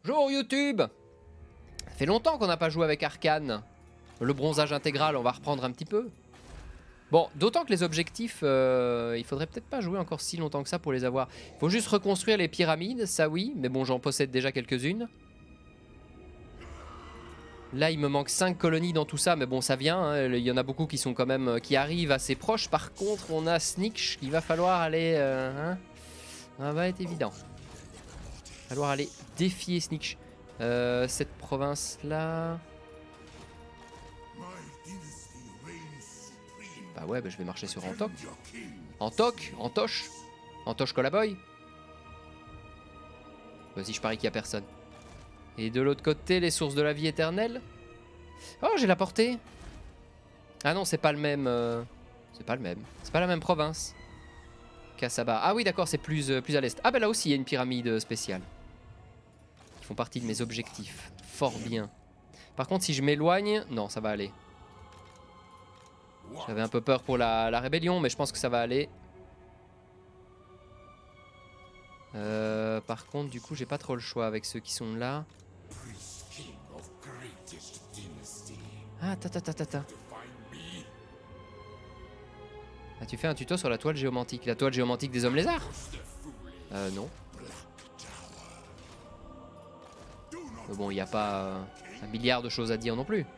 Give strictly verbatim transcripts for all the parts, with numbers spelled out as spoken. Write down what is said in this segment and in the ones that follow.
Bonjour YouTube. Ça fait longtemps qu'on n'a pas joué avec Arcane. Le bronzage intégral, on va reprendre un petit peu. Bon, d'autant que les objectifs, euh, il faudrait peut-être pas jouer encore si longtemps que ça pour les avoir. Il faut juste reconstruire les pyramides, ça oui, mais bon, j'en possède déjà quelques-unes. Là, il me manque cinq colonies dans tout ça, mais bon, ça vient. Hein. Il y en a beaucoup qui sont quand même, qui arrivent assez proches. Par contre, on a Snikch, il va falloir aller... Euh, hein, ça va être évident. Il va falloir aller défier Snikch. Euh, cette province-là... Bah ouais, bah je vais marcher sur Antok. Antok, Antoche, Antoche Colaboy. Vas-y, je parie qu'il n'y a personne. Et de l'autre côté, les sources de la vie éternelle. Oh, j'ai la portée. Ah non, c'est pas le même. Euh... C'est pas le même. C'est pas la même province. Kassaba. Ah oui, d'accord, c'est plus, euh, plus à l'est. Ah bah là aussi, il y a une pyramide spéciale. Qui font partie de mes objectifs. Fort bien. Par contre, si je m'éloigne... Non, ça va aller. J'avais un peu peur pour la, la rébellion, mais je pense que ça va aller. Euh, par contre, du coup, j'ai pas trop le choix avec ceux qui sont là. Ah, ta ta ta ta ta. Ah, tu fais un tuto sur la toile géomantique. La toile géomantique des hommes lézards? Euh, non. Mais bon, il n'y a pas euh, un milliard de choses à dire non plus.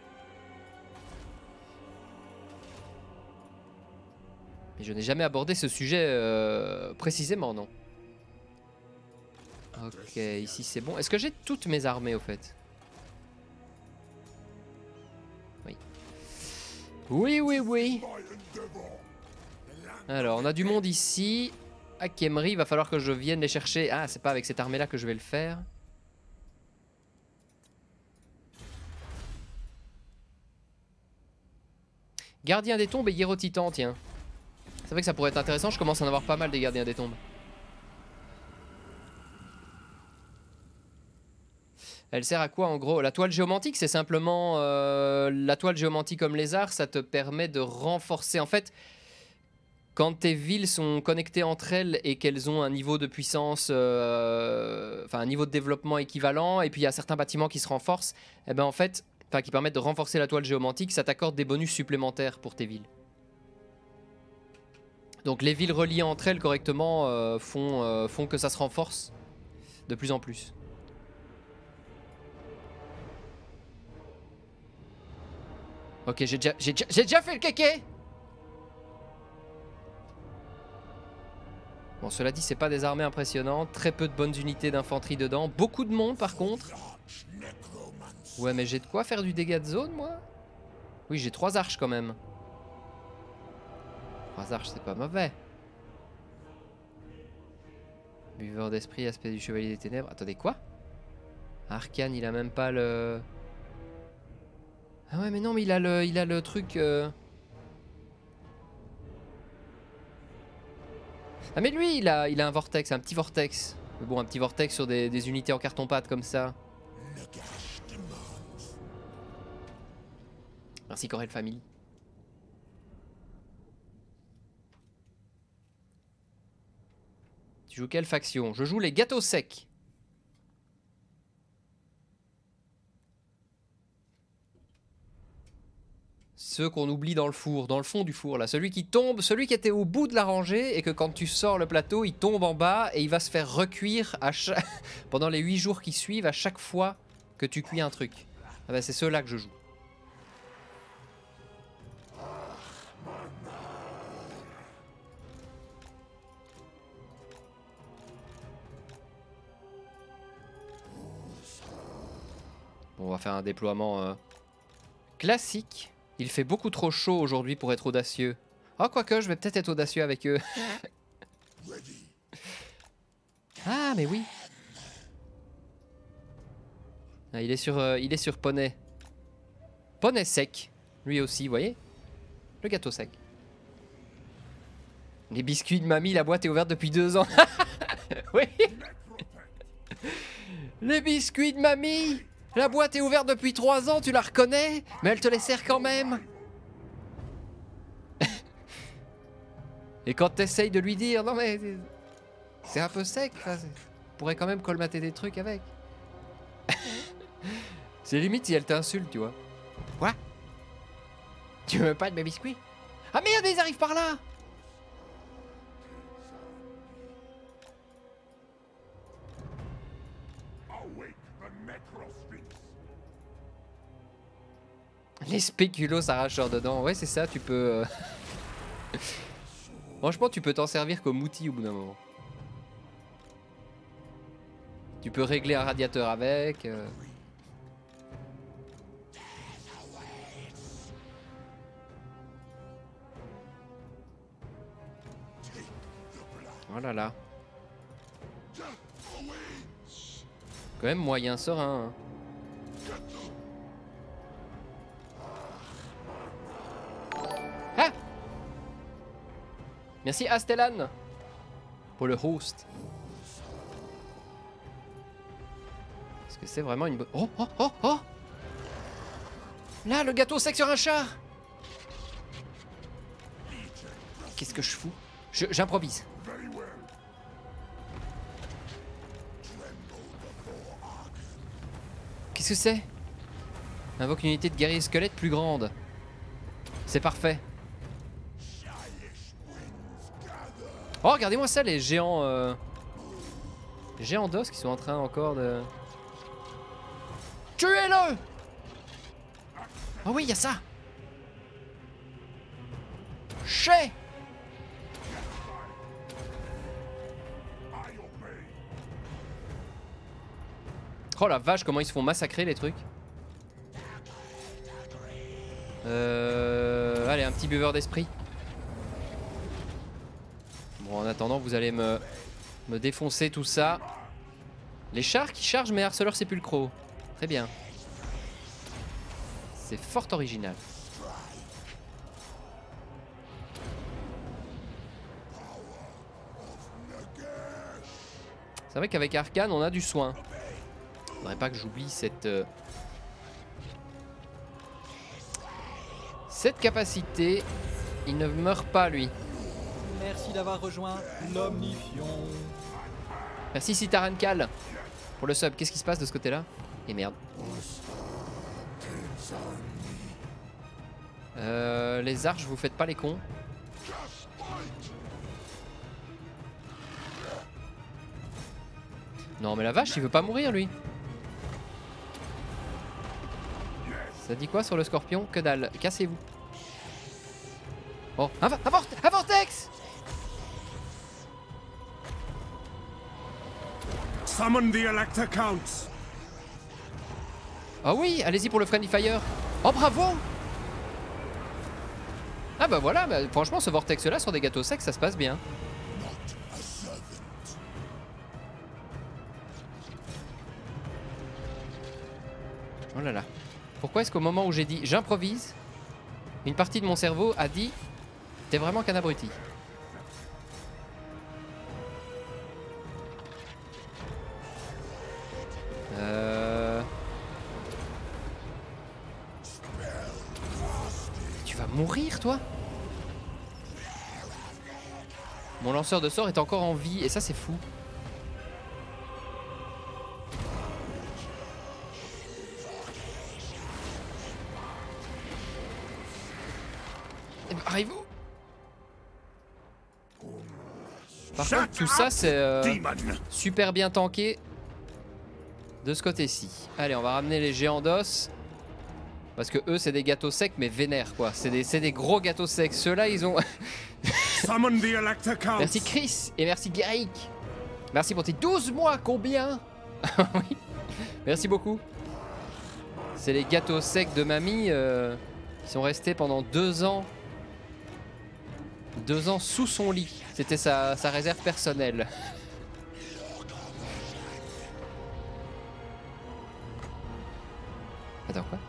Mais je n'ai jamais abordé ce sujet euh, précisément, non. Ok, ici c'est bon. Est-ce que j'ai toutes mes armées au fait? Oui. Oui, oui, oui. Alors, on a du monde ici. À Khemri, il va falloir que je vienne les chercher. Ah, c'est pas avec cette armée-là que je vais le faire. Gardien des tombes et Hiéro Titan, tiens. C'est vrai que ça pourrait être intéressant, je commence à en avoir pas mal des gardiens des tombes. Elle sert à quoi en gros? La toile géomantique, c'est simplement... Euh, la toile géomantique comme lézard, ça te permet de renforcer... En fait, quand tes villes sont connectées entre elles et qu'elles ont un niveau de puissance... Euh, enfin, un niveau de développement équivalent, et puis il y a certains bâtiments qui se renforcent, et ben en fait, enfin qui permettent de renforcer la toile géomantique, ça t'accorde des bonus supplémentaires pour tes villes. Donc les villes reliées entre elles correctement euh, font, euh, font que ça se renforce de plus en plus. Ok, j'ai déjà, j'ai déjà, j'ai déjà fait le kéké. Bon, cela dit, c'est pas des armées impressionnantes. Très peu de bonnes unités d'infanterie dedans. Beaucoup de monde par contre. Ouais, mais j'ai de quoi faire du dégât de zone, moi? Oui, j'ai trois arches quand même. Trois arches, c'est pas mauvais. Buveur d'esprit, aspect du chevalier des ténèbres. Attendez, quoi? Arcane, il a même pas le... Ah ouais, mais non, mais il a le, il a le truc... Euh... Ah mais lui, il a, il a un vortex, un petit vortex. Mais bon, un petit vortex sur des, des unités en carton-pâte comme ça. Merci Corel Family. Tu joues quelle faction? Je joue les gâteaux secs. Ceux qu'on oublie dans le four, dans le fond du four là. Celui qui tombe, celui qui était au bout de la rangée et que quand tu sors le plateau, il tombe en bas et il va se faire recuire à chaque... pendant les huit jours qui suivent à chaque fois que tu cuis un truc. Ah bah c'est ceux-là que je joue. Bon, on va faire un déploiement euh, classique. Il fait beaucoup trop chaud aujourd'hui pour être audacieux. Oh, quoique, je vais peut-être être audacieux avec eux. Ah, mais oui. Ah, il est sur, euh, il est sur poney. Poney sec. Lui aussi, vous voyez? Le gâteau sec. Les biscuits de mamie, la boîte est ouverte depuis deux ans. Oui. Les biscuits de mamie. La boîte est ouverte depuis trois ans, tu la reconnais? Mais elle te les sert quand même. Et quand t'essayes de lui dire, non mais... C'est un peu sec, on pourrait quand même colmater des trucs avec. C'est limite si elle t'insulte, tu vois. Quoi? Tu veux pas de mes biscuits? Ah merde, ils arrivent par là! Les spéculoos arracheurs dedans. Ouais, c'est ça, tu peux... Euh... Franchement, tu peux t'en servir comme outil au bout d'un moment. Tu peux régler un radiateur avec. Euh... Oh là là. Quand même moyen serein. Hein. Ah! Merci Astellan pour le host. Est-ce que c'est vraiment une bonne... Oh, oh, oh, oh! Là, le gâteau sec sur un char! Qu'est-ce que je fous? J'improvise. Qu'est-ce que c'est? Invoque une unité de guerrier squelette plus grande. C'est parfait. Oh, regardez-moi ça, les géants... Euh... Les géants d'os qui sont en train encore de... Tuez-le! Oh oui, il y a ça! Chais! Oh la vache, comment ils se font massacrer les trucs. Euh... Allez, un petit buveur d'esprit. Bon, en attendant, vous allez me, me défoncer tout ça. Les chars qui chargent mes harceleurs sépulcraux. Très bien. C'est fort original. C'est vrai qu'avec Arcane, on a du soin. Faudrait pas que j'oublie cette... Euh... Cette capacité. Il ne meurt pas, lui. Merci d'avoir rejoint l'Omnifion. Merci Citarankal pour le sub. Qu'est-ce qui se passe de ce côté-là? Et merde. Euh, les arches, vous faites pas les cons. Non mais la vache, il veut pas mourir lui. Ça dit quoi sur le scorpion? Que dalle, cassez-vous. Oh, un, un, vor un vortex! Summon the Elector Counts. Ah oui, allez-y pour le Friendly Fire. Oh bravo! Ah bah voilà, bah, franchement ce vortex là sur des gâteaux secs ça se passe bien. Oh là là. Pourquoi est-ce qu'au moment où j'ai dit j'improvise, une partie de mon cerveau a dit t'es vraiment qu'un abruti. Euh... Tu vas mourir toi? Mon lanceur de sorts est encore en vie et ça c'est fou. Arrive-vous? Par contre, tout ça, c'est euh, super bien tanké de ce côté-ci. Allez, on va ramener les géants d'os. Parce que eux, c'est des gâteaux secs, mais vénères, quoi. C'est des, des gros gâteaux secs. Ceux-là, ils ont... Merci Chris et merci Garrick. Merci pour tes douze mois, combien? Oui. Merci beaucoup. C'est les gâteaux secs de mamie euh, qui sont restés pendant deux ans. Deux ans sous son lit. C'était sa, sa réserve personnelle. Attends, quoi?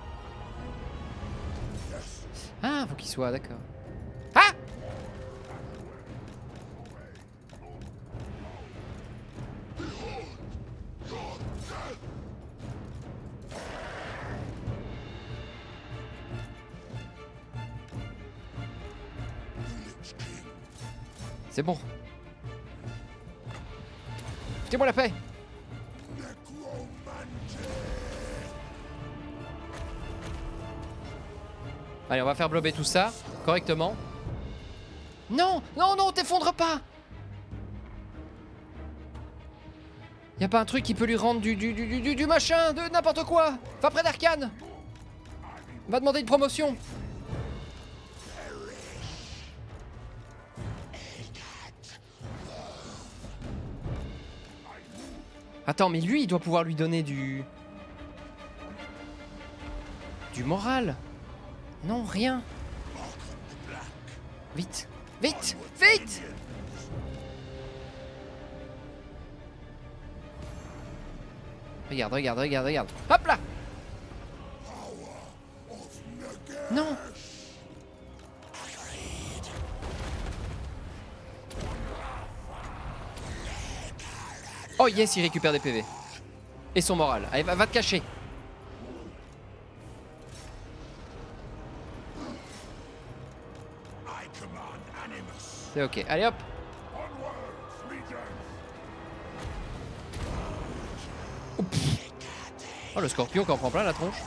Ah, faut qu'il soit, d'accord. Ah! C'est bon. Foutez-moi la paix. Allez, on va faire blober tout ça correctement. Non, non, non, t'effondre pas. Y'a pas un truc qui peut lui rendre du, du, du, du, du machin, de n'importe quoi. Va près d'Arcane. Va demander une promotion. Attends, mais lui, il doit pouvoir lui donner du... Du moral. Non, rien. Vite, vite, vite. Regarde, regarde, regarde, regarde. Hop là. Non. Oh yes, il récupère des P V. Et son moral. Allez, va, va te cacher. C'est ok. Allez hop. Oh, oh le scorpion qui en prend plein la tronche.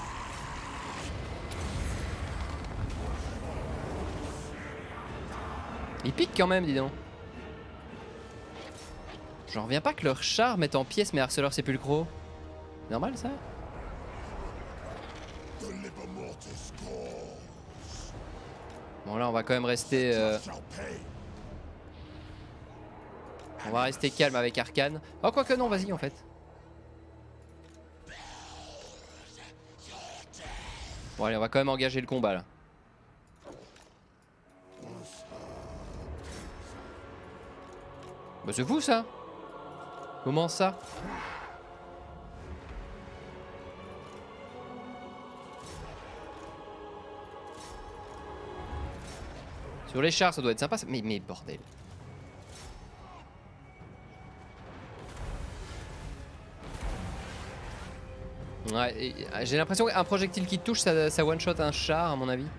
Il pique quand même, dis donc. J'en reviens pas que leur char mette en pièces mes harceleurs sépulcraux. Normal ça? Bon là on va quand même rester... Euh... On va rester calme avec Arcane. Oh quoique non, vas-y en fait. Bon allez, on va quand même engager le combat là. Bah c'est fou ça. Comment ça? Sur les chars ça doit être sympa, mais, mais bordel. Ouais, j'ai l'impression qu'un projectile qui te touche ça, ça one shot un char à mon avis.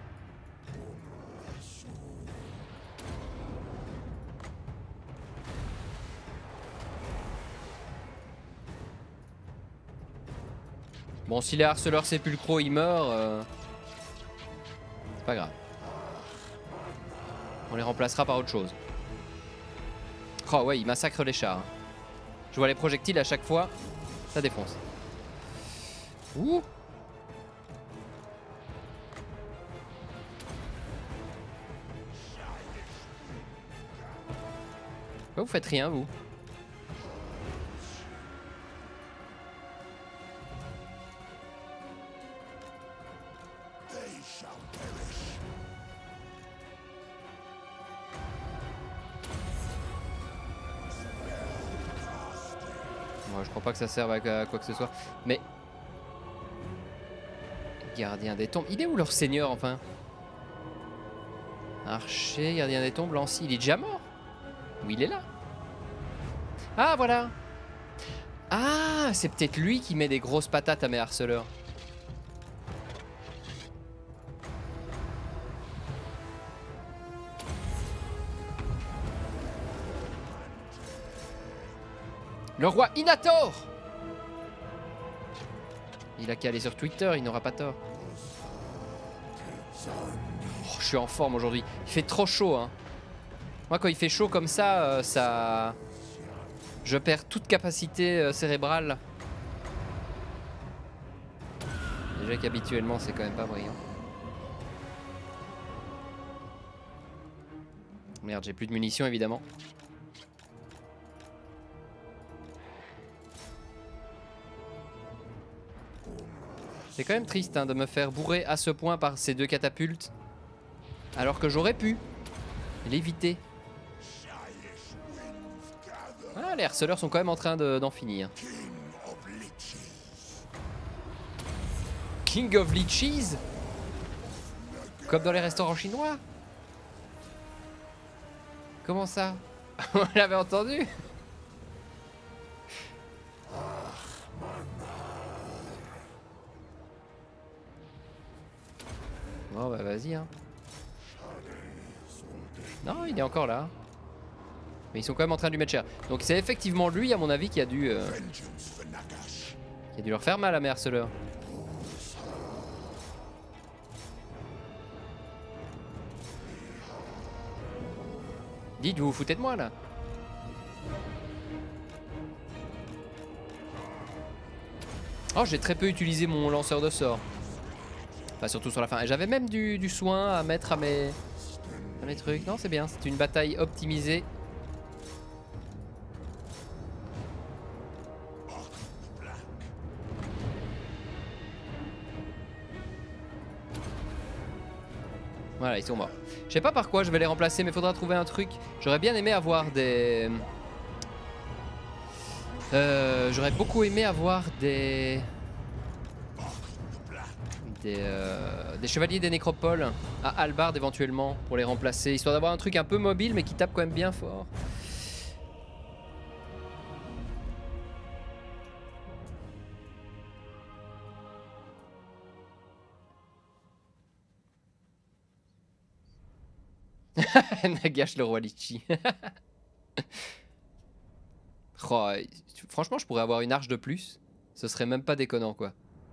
Bon, si les harceleurs sépulcraux ils meurent, euh... c'est pas grave. On les remplacera par autre chose. Oh ouais, il massacre les chars. Je vois les projectiles à chaque fois, ça défonce. Ouh. Pourquoi vous faites rien vous? Moi je crois pas que ça serve à quoi que ce soit. Mais... Gardien des tombes. Il est où leur seigneur enfin? Archer, gardien des tombes, Lancy. Il est déjà mort? Ou il est là? Ah voilà. Ah c'est peut-être lui qui met des grosses patates à mes harceleurs. Le roi Inator. Il a qu'à aller sur Twitter, il n'aura pas tort. Oh, je suis en forme aujourd'hui. Il fait trop chaud, hein. Moi, quand il fait chaud comme ça, euh, ça... Je perds toute capacité euh, cérébrale. Déjà qu'habituellement, c'est quand même pas brillant. Merde, j'ai plus de munitions, évidemment. C'est quand même triste hein, de me faire bourrer à ce point par ces deux catapultes. Alors que j'aurais pu l'éviter. Ah, les harceleurs sont quand même en train d'en de, finir. King of Leeches? Comme dans les restaurants chinois? Comment ça? On l'avait entendu? Bon bah vas-y hein. Non il est encore là. Mais ils sont quand même en train de lui mettre cher. Donc c'est effectivement lui à mon avis qui a dû euh, qui a dû leur faire mal à mes harceleurs. Dites, vous vous foutez de moi là? Oh, j'ai très peu utilisé mon lanceur de sorts. Enfin, surtout sur la fin. J'avais même du, du soin à mettre à mes, à mes trucs. Non, c'est bien, c'est une bataille optimisée. Voilà, ils sont morts. Je sais pas par quoi je vais les remplacer, mais faudra trouver un truc. J'aurais bien aimé avoir des... Euh, J'aurais beaucoup aimé avoir des... Des, euh, des chevaliers des nécropoles à hallebarde éventuellement pour les remplacer. Histoire d'avoir un truc un peu mobile mais qui tape quand même bien fort. Nagash le roi Litchi. Oh, franchement, je pourrais avoir une arche de plus. Ce serait même pas déconnant, quoi.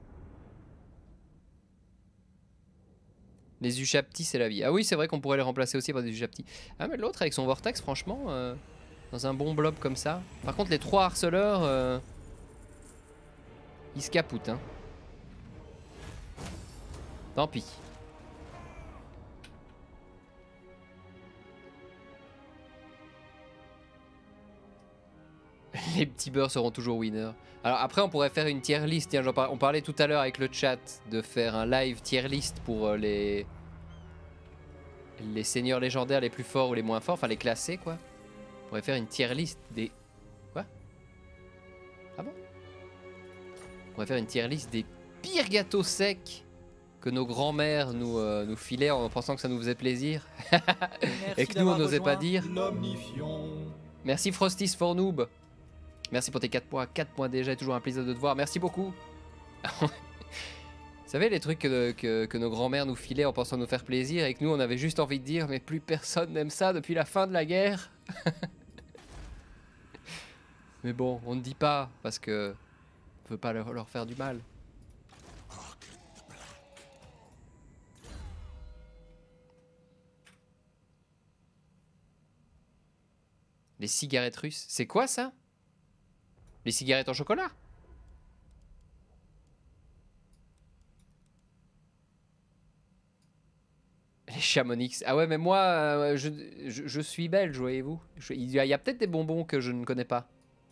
Les Ushapti, c'est la vie. Ah oui, c'est vrai qu'on pourrait les remplacer aussi par des Ushapti. Ah, mais l'autre avec son vortex, franchement, euh, dans un bon blob comme ça. Par contre, les trois harceleurs, euh, ils se capoutent, hein. Tant pis. Les petits beurres seront toujours winners. Alors après on pourrait faire une tier list. Tiens, par... on parlait tout à l'heure avec le chat de faire un live tier list pour euh, les les seigneurs légendaires les plus forts ou les moins forts, enfin les classés quoi. On pourrait faire une tier list des... Quoi? Ah bon? On pourrait faire une tier list des pires gâteaux secs que nos grands-mères nous, euh, nous filaient en pensant que ça nous faisait plaisir. Et que nous on n'osait pas dire. Merci Frostis for Noob. Merci pour tes quatre points, quatre points déjà, toujours un plaisir de te voir, merci beaucoup. Vous savez les trucs que, que, que nos grands-mères nous filaient en pensant nous faire plaisir et que nous on avait juste envie de dire mais plus personne n'aime ça depuis la fin de la guerre. Mais bon, on ne dit pas parce que on veut pas leur, leur faire du mal. Les cigarettes russes, c'est quoi ça? Les cigarettes en chocolat? Les Chamonix. Ah ouais, mais moi, euh, je, je, je suis belge, voyez-vous. Il y a, a peut-être des bonbons que je ne connais pas.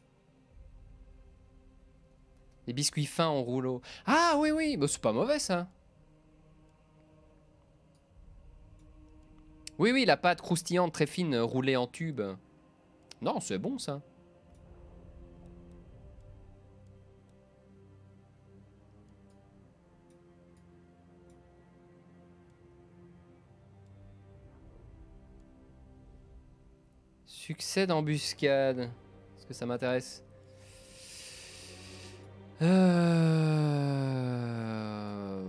Les biscuits fins en rouleau. Ah oui, oui, bah, c'est pas mauvais ça. Oui, oui, la pâte croustillante très fine roulée en tube. Non, c'est bon ça. Succès d'embuscade. Est-ce que ça m'intéresse? euh...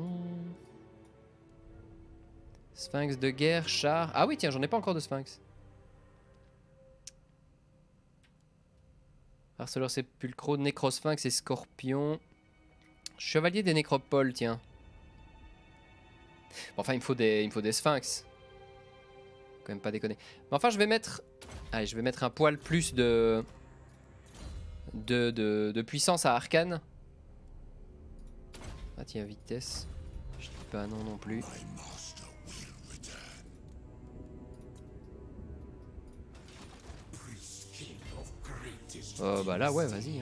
Sphinx de guerre, char. Ah oui, tiens, j'en ai pas encore de sphinx. Harceleur sépulcro, nécrosphinx et scorpion. Chevalier des nécropoles, tiens. Bon, enfin, il me faut des, il me faut des sphinx. Quand même pas déconner. Mais enfin, je vais mettre... Allez, je vais mettre un poil plus de... De, de, de puissance à arcane. Ah tiens, vitesse. Je dis pas non non plus. Oh bah là ouais, vas-y. Hein.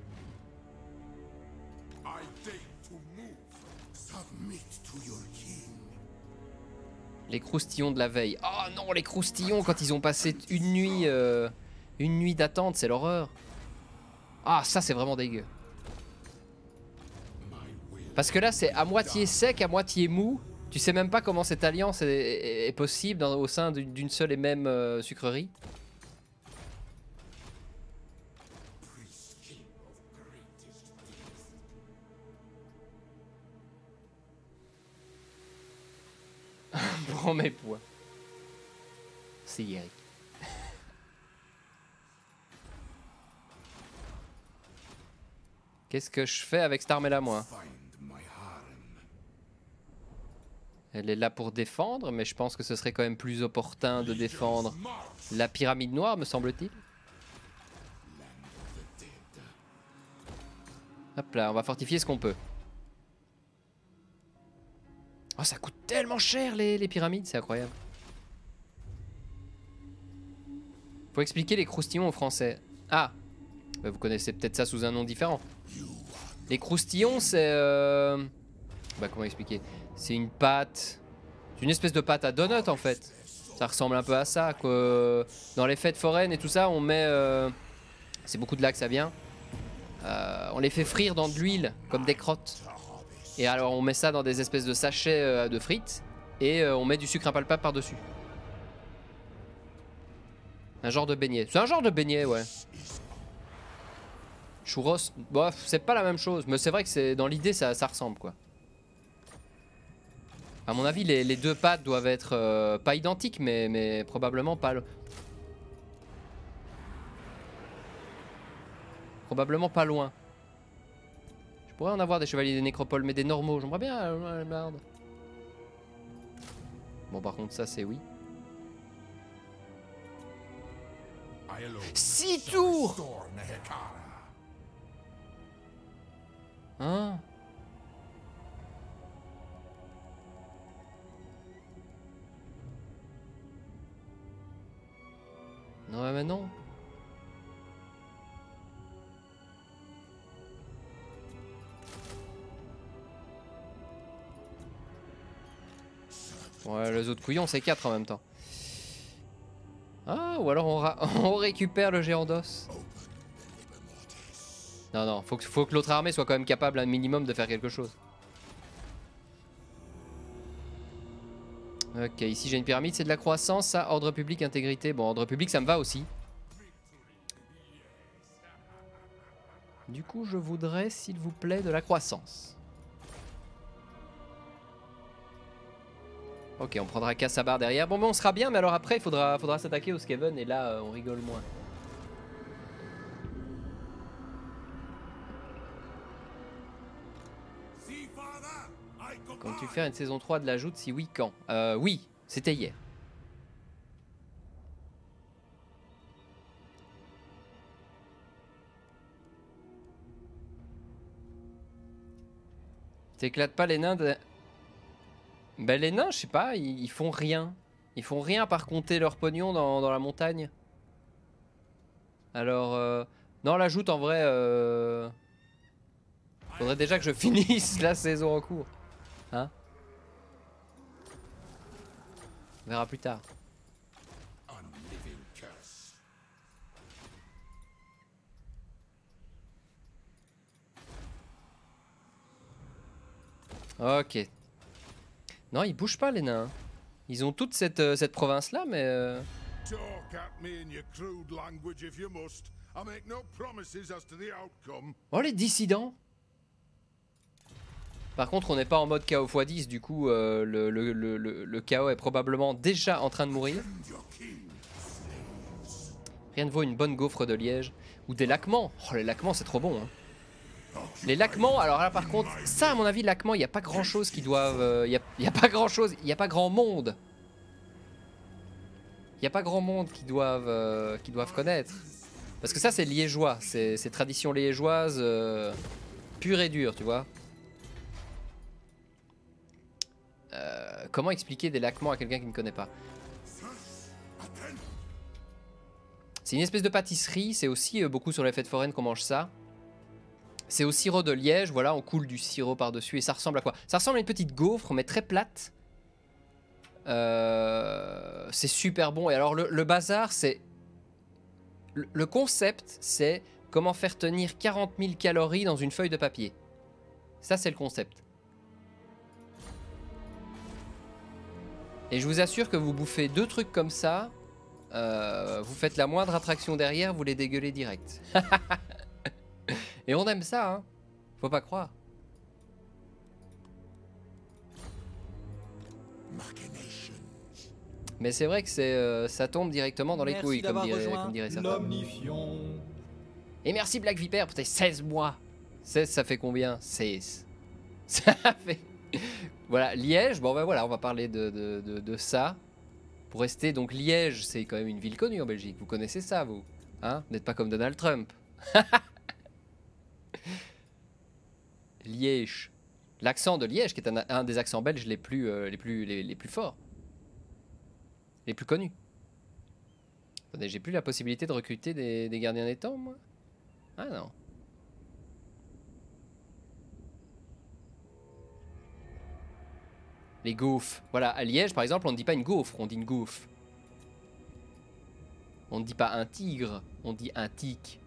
Les croustillons de la veille. Oh non, les croustillons quand ils ont passé une nuit, euh, une nuit d'attente, c'est l'horreur. Ah, ça c'est vraiment dégueu. Parce que là c'est à moitié sec, à moitié mou. Tu sais même pas comment cette alliance est, est, est possible dans, au sein d'une seule et même euh, sucrerie. Prends mes points. C'est Eric. Qu'est-ce que je fais avec cette arme là, moi? Elle est là pour défendre, mais je pense que ce serait quand même plus opportun de défendre la pyramide noire, me semble-t-il. Hop là, on va fortifier ce qu'on peut. Oh, ça coûte tellement cher les, les pyramides, c'est incroyable. Faut expliquer les croustillons aux Français. Ah, bah, vous connaissez peut-être ça sous un nom différent. Les croustillons, c'est... Euh... Bah, comment expliquer? C'est une pâte... C'est une espèce de pâte à donut, en fait. Ça ressemble un peu à ça, quoi. Dans les fêtes foraines et tout ça, on met... Euh... C'est beaucoup de là que ça vient. Euh, on les fait frire dans de l'huile, comme des crottes. Et alors, on met ça dans des espèces de sachets euh, de frites. Et euh, on met du sucre impalpable par-dessus. Un genre de beignet. C'est un genre de beignet, ouais. Churros, bon, c'est pas la même chose. Mais c'est vrai que c'est dans l'idée, ça, ça ressemble, quoi. À mon avis, les, les deux pâtes doivent être euh, pas identiques, mais, mais probablement pas... Le... Probablement pas loin. Je pourrais en avoir des chevaliers des nécropoles, mais des normaux. J'aimerais bien... Euh, merde. Bon, par contre, ça, c'est oui. Six tours. Hein? Non, mais non. Ouais, les autres couillons, c'est quatre en même temps. Ah, ou alors on, on récupère le géant d'os. Non, non, faut que, faut que l'autre armée soit quand même capable un minimum de faire quelque chose. Ok, ici j'ai une pyramide, c'est de la croissance, ça, ordre public, intégrité. Bon, ordre public, ça me va aussi. Du coup, je voudrais, s'il vous plaît, de la croissance. Ok, on prendra Kassabar derrière. Bon, ben on sera bien, mais alors après, il faudra, faudra s'attaquer au Skaven, et là, euh, on rigole moins. Quand tu fais une saison trois de la joute, si oui, quand? Euh, oui, c'était hier. T'éclates pas les nains de... Ben les nains, je sais pas, ils, ils font rien. Ils font rien par compter leur pognon dans, dans la montagne. Alors, euh... non, la joute en vrai... Euh... Faudrait déjà que je finisse la saison en cours. Hein? On verra plus tard. Ok. Non, ils bougent pas les nains. Ils ont toute cette, euh, cette province là, mais... Euh... Oh les dissidents. Par contre, on n'est pas en mode K O fois dix, du coup, euh, le, le, le, le, le K O est probablement déjà en train de mourir. Rien ne vaut une bonne gaufre de liège. Ou des laquements. Oh, les laquements, c'est trop bon. Hein. Les laquements, alors là, par contre, ça, à mon avis, laquements, il n'y a pas grand-chose qui doivent... Il euh, n'y a, y a pas grand-chose, il n'y a pas grand monde. Il n'y a pas grand monde qui doivent, euh, qui doivent connaître. Parce que ça, c'est liégeois. C'est tradition liégeoise euh, pure et dure, tu vois. Euh, comment expliquer des laquements à quelqu'un qui ne connaît pas? C'est une espèce de pâtisserie. C'est aussi euh, beaucoup sur les fêtes foraines qu'on mange ça. C'est au sirop de liège. Voilà, on coule du sirop par-dessus. Et ça ressemble à quoi? Ça ressemble à une petite gaufre, mais très plate. Euh, c'est super bon. Et alors, le, le bazar, c'est... Le, le concept, c'est comment faire tenir quarante mille calories dans une feuille de papier. Ça, c'est le concept. Et je vous assure que vous bouffez deux trucs comme ça, euh, vous faites la moindre attraction derrière, vous les dégueulez direct. Et on aime ça, hein. Faut pas croire. Mais c'est vrai que c'est, euh, ça tombe directement dans les merci couilles, comme dirait, comme dirait certains. Et merci Black Viper pour tes seize mois. seize, ça fait combien? seize. Ça fait... Voilà, Liège, bon ben voilà, on va parler de, de, de, de ça. Pour rester, donc Liège, c'est quand même une ville connue en Belgique. Vous connaissez ça, vous? Hein? Vous n'êtes pas comme Donald Trump. Liège. L'accent de Liège, qui est un, un des accents belges les plus, euh, les, plus, les, les plus forts. Les plus connus. Attendez, j'ai plus la possibilité de recruter des, des gardiens des temps, moi? Ah non. Les gaufres. Voilà, à Liège, par exemple, on ne dit pas une gaufre, on dit une gaufre. On ne dit pas un tigre, on dit un tic.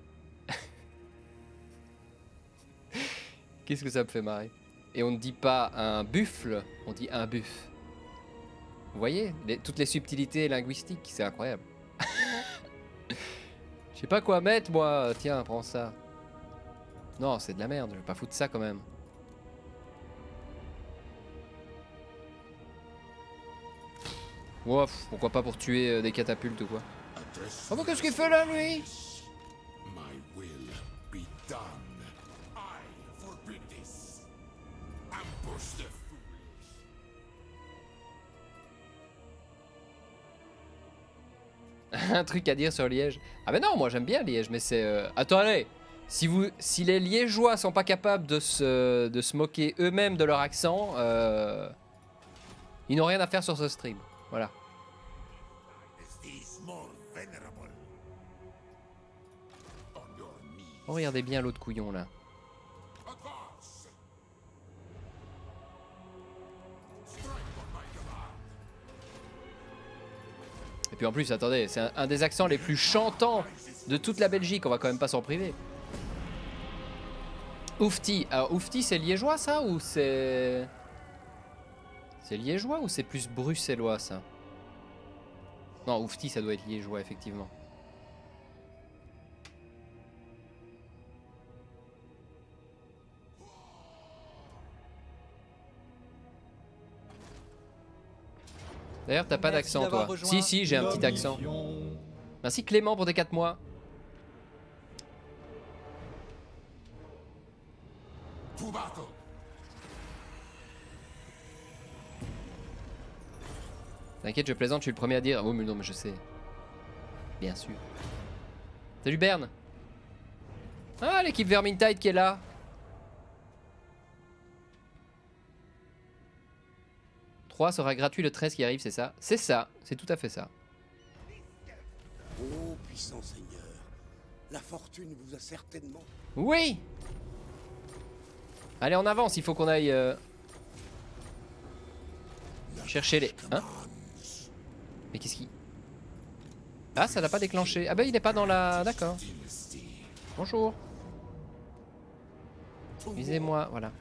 Qu'est-ce que ça me fait marrer? Et on ne dit pas un buffle, on dit un buff. Vous voyez les, toutes les subtilités linguistiques, c'est incroyable. Je sais pas quoi mettre, moi. Tiens, prends ça. Non, c'est de la merde, je vais pas foutre ça quand même. Ouf, pourquoi pas pour tuer euh, des catapultes ou quoi? Oh, mais qu'est-ce qu'il fait là, lui? Un truc à dire sur Liège. Ah ben non, moi j'aime bien Liège, mais c'est... Euh... Attendez, si, vous... si les Liégeois sont pas capables de se, de se moquer eux-mêmes de leur accent, euh... ils n'ont rien à faire sur ce stream. Voilà. Oh, regardez bien l'autre couillon là. Et puis en plus, attendez, c'est un, un des accents les plus chantants de toute la Belgique, on va quand même pas s'en priver. Oufti. Alors Oufti, c'est liégeois ça ou c'est... C'est liégeois ou c'est plus bruxellois ça? Non, Oufti, ça doit être liégeois effectivement. D'ailleurs, t'as pas d'accent, toi. Si, si, j'ai un petit accent. Merci Clément pour tes quatre mois. T'inquiète, je plaisante, je suis le premier à dire. Oh, mais non, mais je sais. Bien sûr. Salut Berne. Ah, l'équipe Vermintide qui est là. trois sera gratuit le treize qui arrive, c'est ça? C'est ça, c'est tout à fait ça. Oh, puissant Seigneur, la fortune vous a certainement... Oui! Allez, on avance, il faut qu'on aille... Euh... chercher les... Hein? Mais qu'est-ce qui... Ah, ça l'a pas déclenché. Ah bah, il est pas dans la... D'accord. Bonjour. Visez-moi, voilà.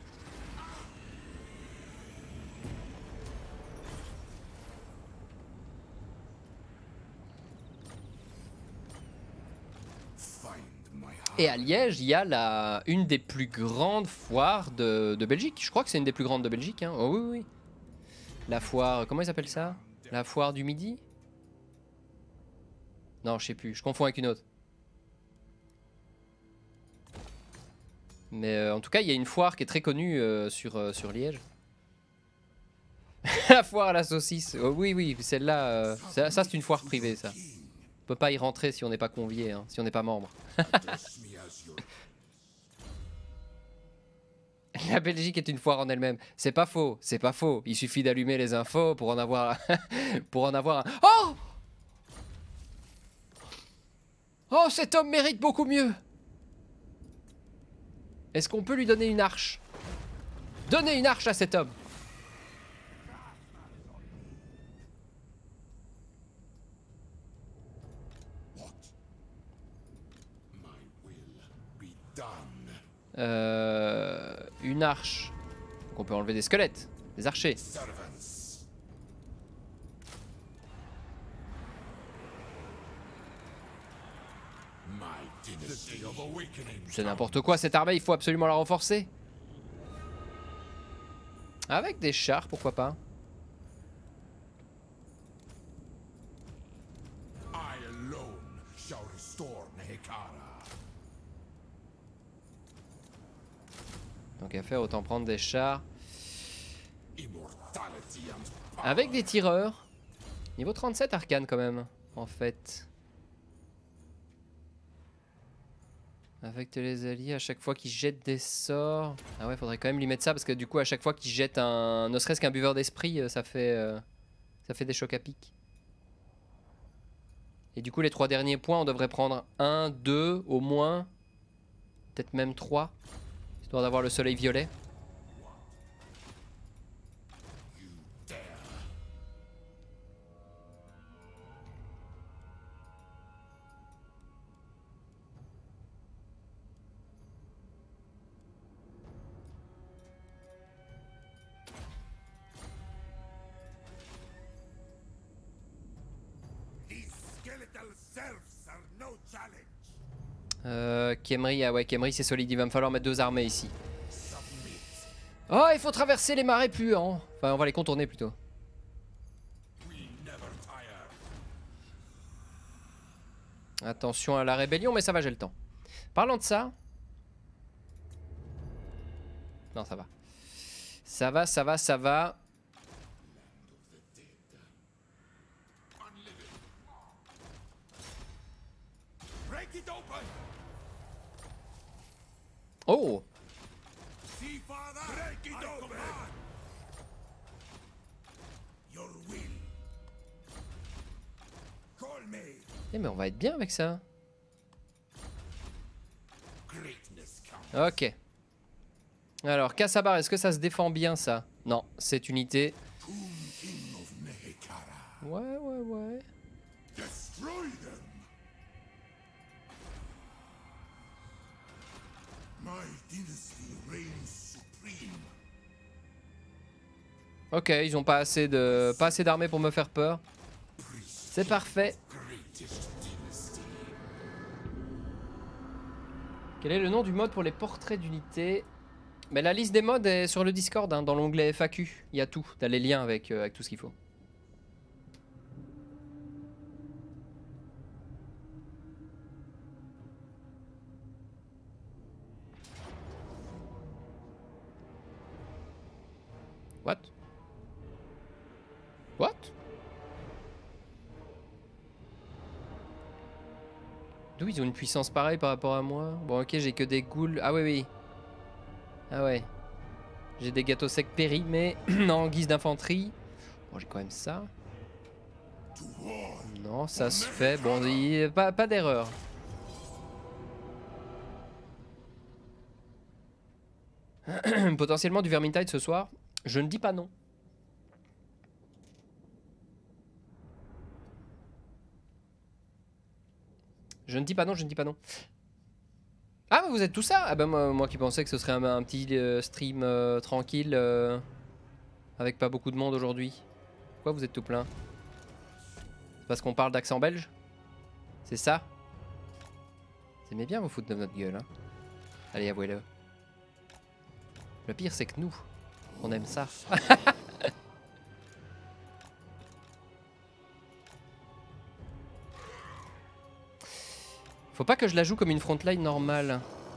Et à Liège, il y a la, une des plus grandes foires de, de Belgique. Je crois que c'est une des plus grandes de Belgique. Hein. Oh oui, oui. La foire... Comment ils appellent ça? La foire du Midi? Non, je sais plus. Je confonds avec une autre. Mais euh, en tout cas, il y a une foire qui est très connue euh, sur, euh, sur Liège. La foire à la saucisse. Oh, oui, oui, celle-là... Euh, ça, ça c'est une foire privée, ça. On peut pas y rentrer si on n'est pas convié, hein, si on n'est pas membre. La Belgique est une foire en elle-même. C'est pas faux, c'est pas faux. Il suffit d'allumer les infos pour en avoir... pour en avoir un... Oh! Oh, cet homme mérite beaucoup mieux. Est-ce qu'on peut lui donner une arche? Donnez une arche à cet homme. Euh, une arche. Donc on peut enlever des squelettes, des archers. C'est n'importe quoi cette armée, il faut absolument la renforcer. Avec des chars, pourquoi pas. Donc à faire, autant prendre des chars. Avec des tireurs. Niveau trente-sept arcane quand même, en fait. Avec les alliés, à chaque fois qu'ils jettent des sorts... Ah ouais, faudrait quand même lui mettre ça, parce que du coup, à chaque fois qu'ils jettent un... ne serait-ce qu'un buveur d'esprit, ça fait... Euh... ça fait des chocs à pic. Et du coup, les trois derniers points, on devrait prendre un, deux, au moins. Peut-être même trois. Histoire d'avoir le soleil violet. Euh, Khemri, ah ouais, Khemri c'est solide, il va me falloir mettre deux armées ici. Oh, il faut traverser les marais puants. Enfin, on va les contourner plutôt. Attention à la rébellion, mais ça va, j'ai le temps. Parlant de ça... Non, ça va. Ça va, ça va, ça va. Oh! Eh mais on va être bien avec ça. Ok. Alors, Kassabar, est-ce que ça se défend bien ça? Non, cette unité. Ouais, ouais, ouais. Ok, ils ont pas assez de pas assez d'armées pour me faire peur. C'est parfait. Quel est le nom du mode pour les portraits d'unités? Mais la liste des modes est sur le Discord, hein, dans l'onglet F A Q. Il y a tout. T'as les liens avec, euh, avec tout ce qu'il faut. What? What? D'où ils ont une puissance pareille par rapport à moi? Bon, ok, j'ai que des ghouls. Ah oui, oui. Ah ouais. J'ai des gâteaux secs péris, mais en guise d'infanterie. Bon, j'ai quand même ça. Non, ça se fait. Bon, il... pas, pas d'erreur. Potentiellement du Vermintide ce soir. Je ne dis pas non. Je ne dis pas non, je ne dis pas non. Ah, vous êtes tout ça? Ah ben moi, moi qui pensais que ce serait un, un petit euh, stream euh, tranquille euh, avec pas beaucoup de monde aujourd'hui. Pourquoi vous êtes tout plein? C'est parce qu'on parle d'accent belge? C'est ça? Vous aimez bien vous foutre de notre gueule, hein? Allez, avouez-le. Le pire, c'est que nous, on aime ça. Faut pas que je la joue comme une frontline normale.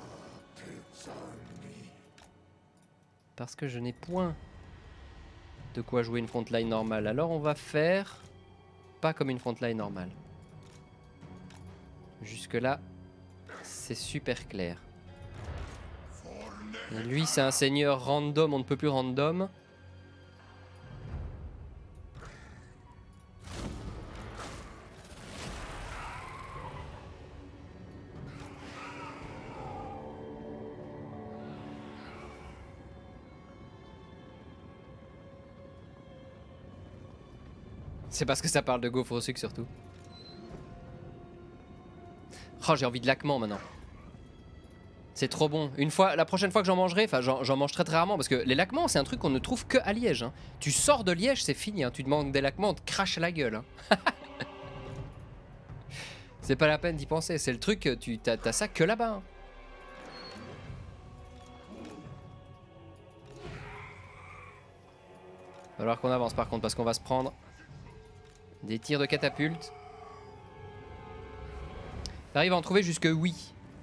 Parce que je n'ai point de quoi jouer une frontline normale. Alors on va faire pas comme une frontline normale. Jusque là, c'est super clair. Et lui, c'est un seigneur random, on ne peut plus random. C'est parce que ça parle de gaufre au sucre surtout. Oh, j'ai envie de laquement maintenant. C'est trop bon. Une fois, la prochaine fois que j'en mangerai, enfin j'en mange très très rarement parce que les laquements c'est un truc qu'on ne trouve que à Liège. Hein. Tu sors de Liège, c'est fini. Hein. Tu demandes des laquements, on te crache la gueule. Hein. C'est pas la peine d'y penser. C'est le truc, tu t'as, t'as ça que là-bas. Hein. Il va falloir qu'on avance par contre parce qu'on va se prendre des tirs de catapulte. T'arrives à en trouver jusque oui.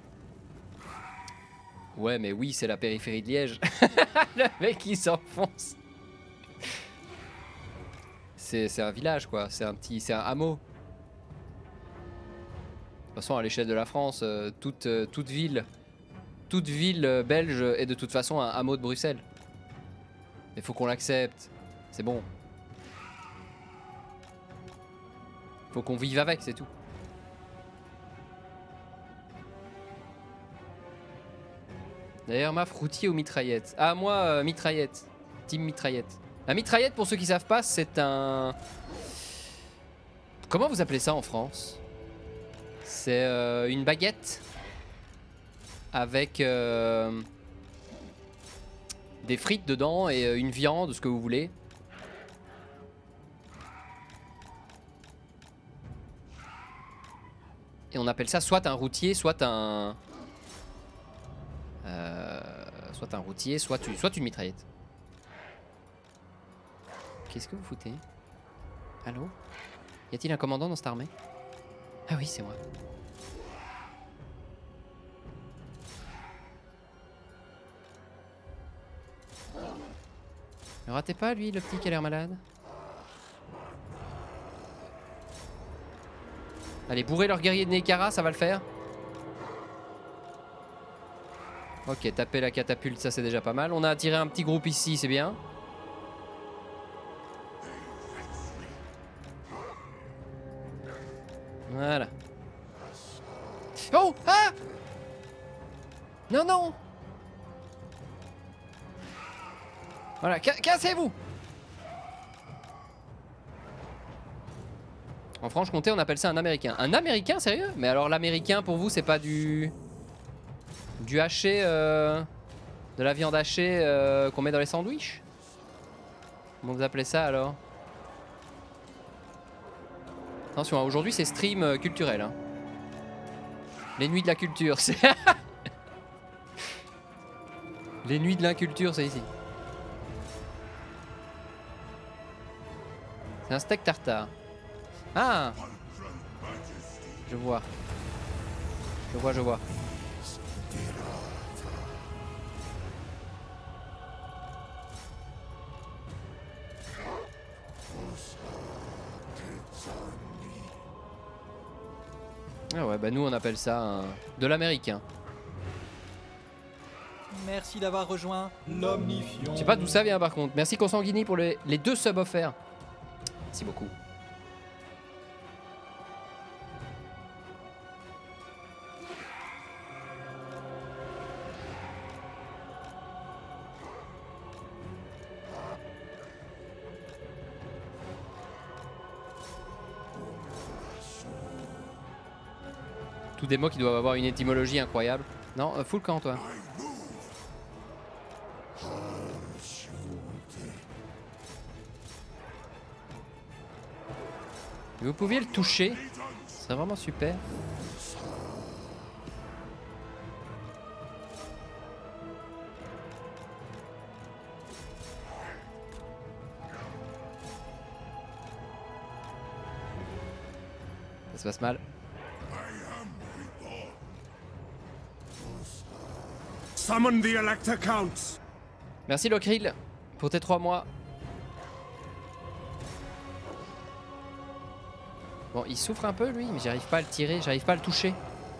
Ouais, mais oui, c'est la périphérie de Liège. Le mec, il s'enfonce. c'est un village quoi, c'est un petit, c'est un hameau. De toute façon à l'échelle de la France, euh, toute, euh, toute ville, toute ville euh, belge est de toute façon un hameau de Bruxelles. Il faut qu'on l'accepte, c'est bon. Faut qu'on vive avec, c'est tout. D'ailleurs, Maf, routier ou mitraillette? Ah, moi, euh, mitraillette. Team mitraillette. La mitraillette, pour ceux qui savent pas, c'est un... Comment vous appelez ça en France? C'est euh, une baguette avec euh, des frites dedans et euh, une viande, ce que vous voulez. Et on appelle ça soit un routier, soit un... Euh, soit un routier, soit, tu, soit une mitraillette. Qu'est-ce que vous foutez? Allô? Y a-t-il un commandant dans cette armée? Ah oui, c'est moi. Ne ratez pas, lui, le petit qui a l'air malade. Allez, bourrez leur guerrier de Nekara, ça va le faire. Ok, taper la catapulte, ça c'est déjà pas mal. On a attiré un petit groupe ici, c'est bien. Voilà. Oh! Ah! Non, non! Voilà, cassez-vous! En Franche-Comté, on appelle ça un américain. Un américain, sérieux? Mais alors l'américain, pour vous, c'est pas du... Du haché... Euh... De la viande hachée euh, qu'on met dans les sandwichs? Comment vous appelez ça, alors? Attention, hein, aujourd'hui, c'est stream euh, culturel. Hein. Les nuits de la culture, c'est... Les nuits de l'inculture, c'est ici. C'est un steak tartare. Ah! Je vois. Je vois, je vois. Ah ouais, bah nous on appelle ça un... de l'américain. Merci d'avoir rejoint l'Omnifion. Je sais pas d'où ça vient par contre. Merci Consanguini pour les, les deux subs offerts. Merci beaucoup. Tous des mots qui doivent avoir une étymologie incroyable. Non, euh, full camp toi. Si vous pouviez le toucher, ce serait vraiment super. Ça se passe mal. Summon the Elector Counts. Merci Locril pour tes trois mois. Bon, il souffre un peu lui, mais j'arrive pas à le tirer, j'arrive pas à le toucher.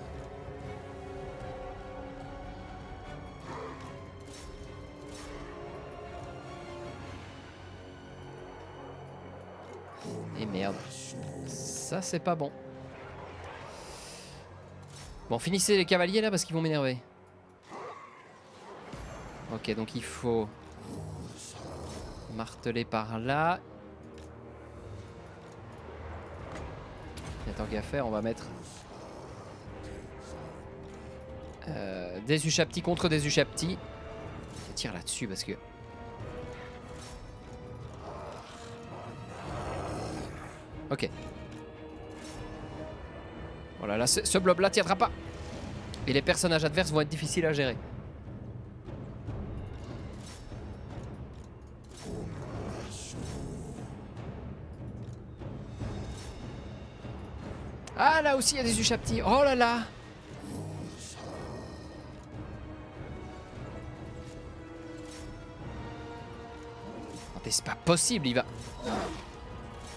Et merde. Ça c'est pas bon. Bon, finissez les cavaliers là parce qu'ils vont m'énerver. Ok, donc il faut marteler par là. Et tant qu'à faire, on va mettre euh, des Ushabti contre des Ushabti. Je tire là-dessus parce que... Ok. Voilà, là, ce blob là tiendra pas. Et les personnages adverses vont être difficiles à gérer. Ah, là aussi il y a des Ushabti. Oh là là. Oh, mais c'est pas possible, il va...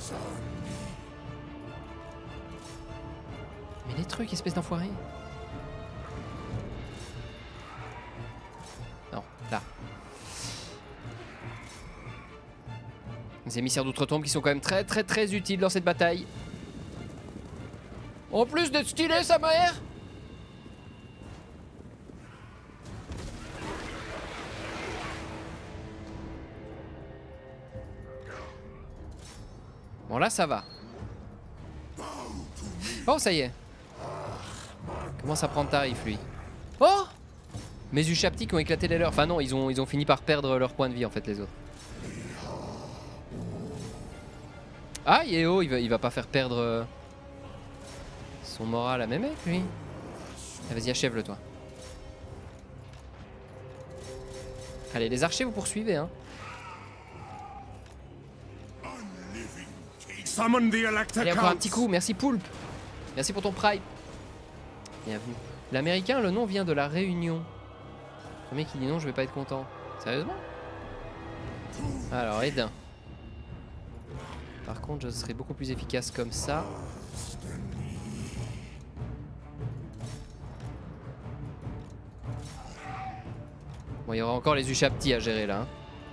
Mais les trucs, espèce d'enfoiré. Non, là. Les émissaires d'outre-tombe qui sont quand même très très très utiles dans cette bataille. En plus d'être stylé, sa mère. Bon là ça va. Oh ça y est. Commence à prendre tarif lui. Oh, mes Ushaptiques ont éclaté les leurs. Enfin non, ils ont, ils ont fini par perdre leur point de vie en fait les autres. Ah Yeo, il va, il va pas faire perdre euh, son moral à mes mecs lui. Ah, vas-y achève-le toi. Allez les archers vous poursuivez hein. Summon the Elector Allez encore un Counts. petit coup, merci Poulpe. Merci pour ton prime. Bienvenue. L'américain, le nom vient de la Réunion. Le mec qui dit non, je vais pas être content. Sérieusement? Alors, Edin. Par contre, je serais beaucoup plus efficace comme ça. Bon, il y aura encore les Ushapti à gérer là. Hein.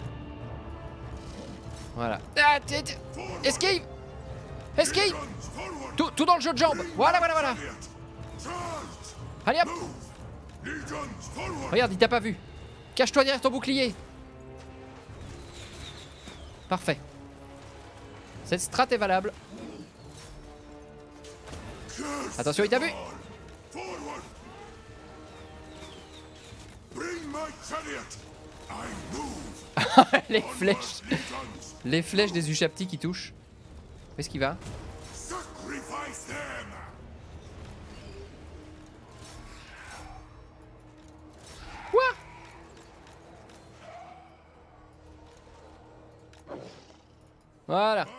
Voilà. Ah, esquive! Esquive! Tout, tout dans le jeu de jambes. Voilà, voilà, voilà. Allez hop. Regarde, il t'a pas vu. Cache-toi derrière ton bouclier. Parfait. Cette strat est valable. Attention, il t'a vu. Les flèches. Les flèches des Ushapti qui touchent. Où est-ce qu'il va? Quoi? Voilà.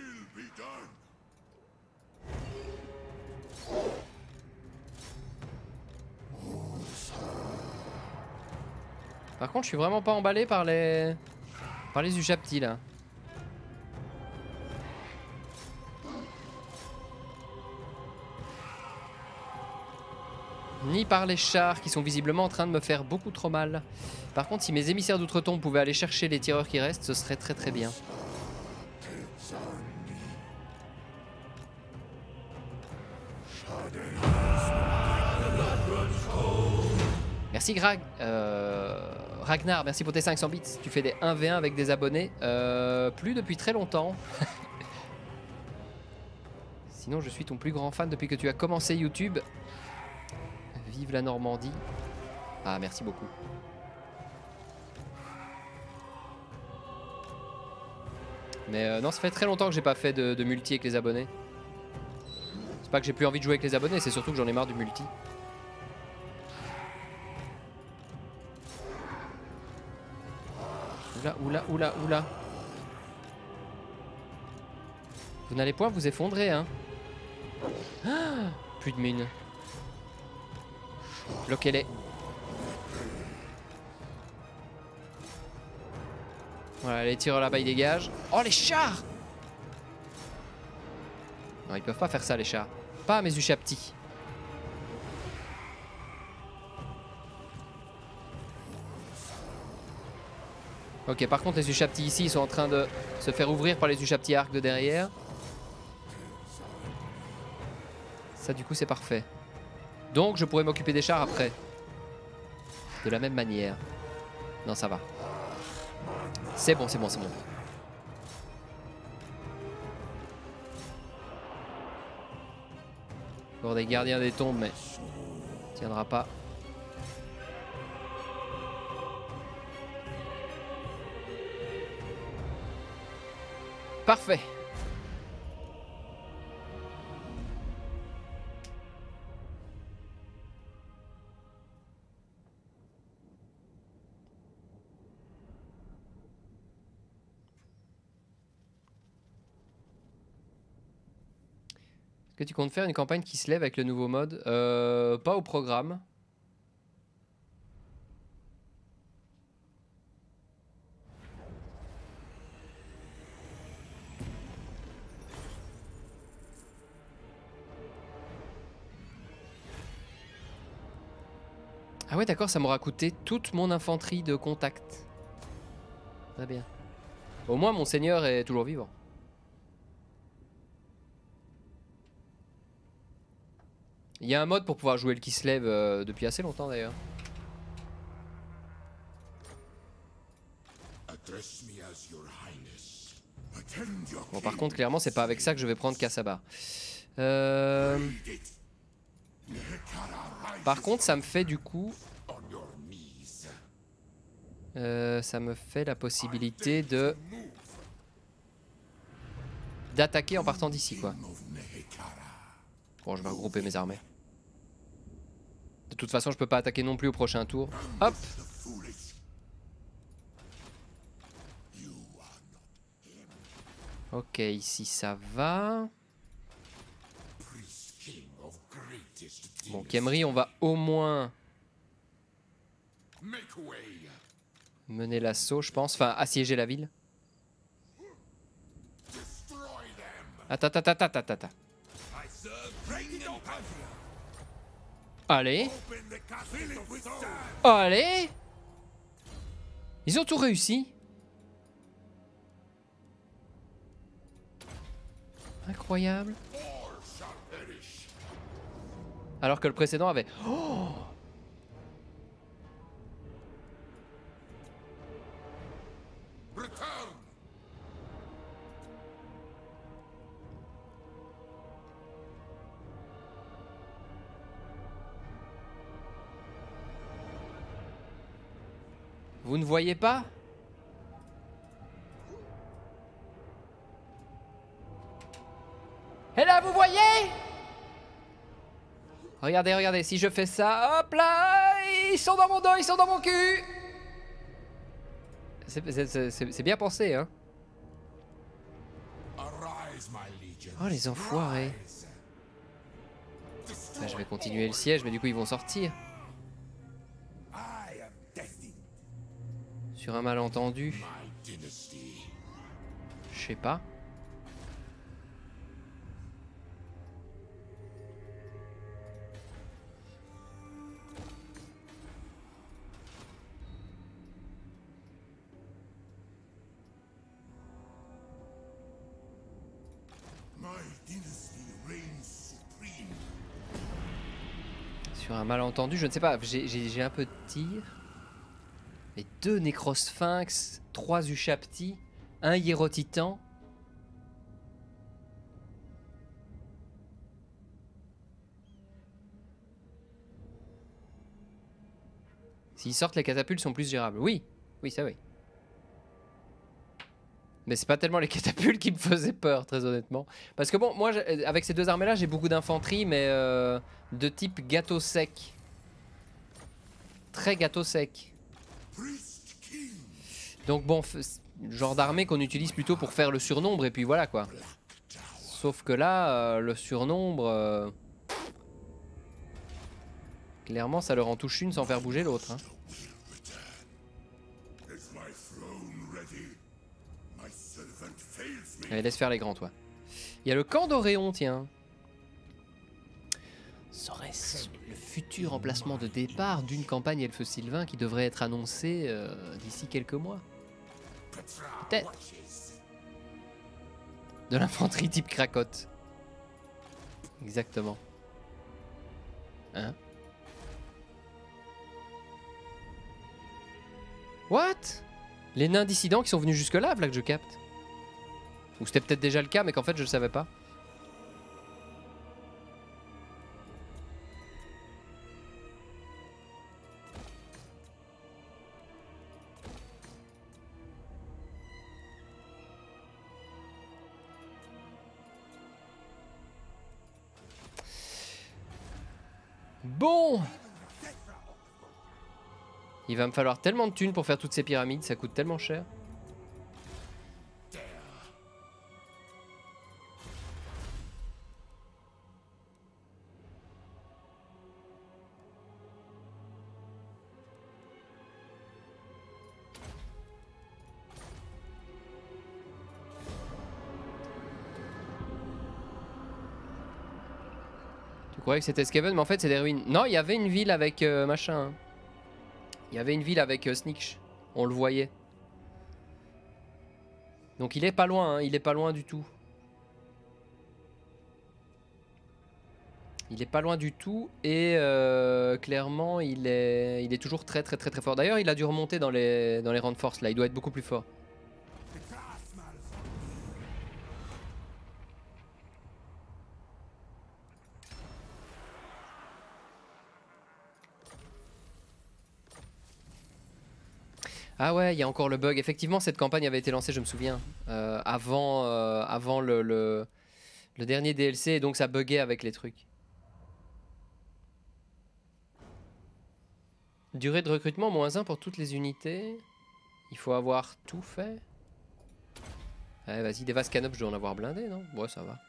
Par contre, je suis vraiment pas emballé par les par les Ushapti là. Ni par les chars qui sont visiblement en train de me faire beaucoup trop mal. Par contre, si mes émissaires d'outre-tombe pouvaient aller chercher les tireurs qui restent, ce serait très très bien. Merci Grag. Euh, Ragnar, merci pour tes cinq cents bits. Tu fais des un v un avec des abonnés. Euh, plus depuis très longtemps. Sinon, je suis ton plus grand fan depuis que tu as commencé YouTube. Vive la Normandie. Ah, merci beaucoup. Mais euh, non, ça fait très longtemps que j'ai pas fait de, de multi avec les abonnés. C'est pas que j'ai plus envie de jouer avec les abonnés, c'est surtout que j'en ai marre du multi. Oula, oula, oula, oula. Vous n'allez point vous effondrer, hein. Ah, plus de mine. Bloquez-les. Voilà, les tireurs là-bas ils dégagent. Oh les chars! Non, ils peuvent pas faire ça les chars. Pas mes Ushapti. Ok, par contre les Ushapti ici ils sont en train de se faire ouvrir par les Ushapti arc de derrière. Ça du coup c'est parfait. Donc je pourrais m'occuper des chars après. De la même manière. Non ça va. C'est bon, c'est bon, c'est bon. Encore des gardiens des tombes mais ça tiendra pas. Parfait. Est-ce que tu comptes faire une campagne qui se lève avec le nouveau mode? euh, Pas au programme. Ah ouais d'accord, ça m'aura coûté toute mon infanterie de contact. Très bien. Au moins mon seigneur est toujours vivant. Il y a un mode pour pouvoir jouer le Kislev euh, depuis assez longtemps d'ailleurs. Bon par contre clairement c'est pas avec ça que je vais prendre Kassabar. Euh... Par contre ça me fait du coup... Euh, ça me fait la possibilité de... d'attaquer en partant d'ici quoi. Bon je vais regrouper mes armées. De toute façon je peux pas attaquer non plus au prochain tour. Hop. Ok ici ça va. Bon Khemri on va au moins mener l'assaut je pense. Enfin assiéger la ville. Attends attends attends attends attends. Allez. Allez. Ils ont tout réussi. Incroyable. Alors que le précédent avait... Oh. Vous ne voyez pas? Et là, vous voyez? Regardez, regardez, si je fais ça, hop là, ils sont dans mon dos, ils sont dans mon cul. C'est bien pensé, hein. Oh, les enfoirés. Là, je vais continuer le siège, mais du coup, ils vont sortir. Sur un malentendu. Je sais pas. Sur un malentendu, je ne sais pas, j'ai un peu de tir. Et deux Nécrosphinx, trois Ushapti, un Hiérotitan. S'ils sortent, les catapultes sont plus gérables. Oui, oui, ça oui. Mais c'est pas tellement les catapultes qui me faisaient peur, très honnêtement. Parce que bon, moi, avec ces deux armées-là, j'ai beaucoup d'infanterie, mais euh, de type gâteau sec. Très gâteau sec. Donc bon, genre d'armée qu'on utilise plutôt pour faire le surnombre, et puis voilà quoi. Sauf que là, euh, le surnombre... Euh, clairement, ça leur en touche une sans faire bouger l'autre. Hein. Allez, laisse faire les grands, toi. Il y a le camp d'Oréon, tiens. Serait-ce le futur emplacement de départ d'une campagne Elfe Sylvain qui devrait être annoncée euh, d'ici quelques mois? Peut-être. De l'infanterie type cracotte. Exactement. Hein? What? Les nains dissidents qui sont venus jusque là, là que je capte. Ou c'était peut-être déjà le cas, mais qu'en fait je le savais pas. Bon! Il va me falloir tellement de thunes pour faire toutes ces pyramides, ça coûte tellement cher. Tu croyais que c'était Skaven, mais en fait c'est des ruines. Non, il y avait une ville avec euh, machin. Il y avait une ville avec euh, Sneak. On le voyait. Donc il est pas loin, hein, il est pas loin du tout. Il est pas loin du tout et euh, clairement il est, il est toujours très très très très fort. D'ailleurs il a dû remonter dans les, dans les rangs de force là, il doit être beaucoup plus fort. Ah ouais, il y a encore le bug. Effectivement, cette campagne avait été lancée, je me souviens, euh, avant, euh, avant le, le, le dernier D L C, et donc ça buguait avec les trucs. Durée de recrutement, moins un pour toutes les unités. Il faut avoir tout fait. Ouais, vas-y, des vases canopes, je dois en avoir blindé, non? Ouais, ça va.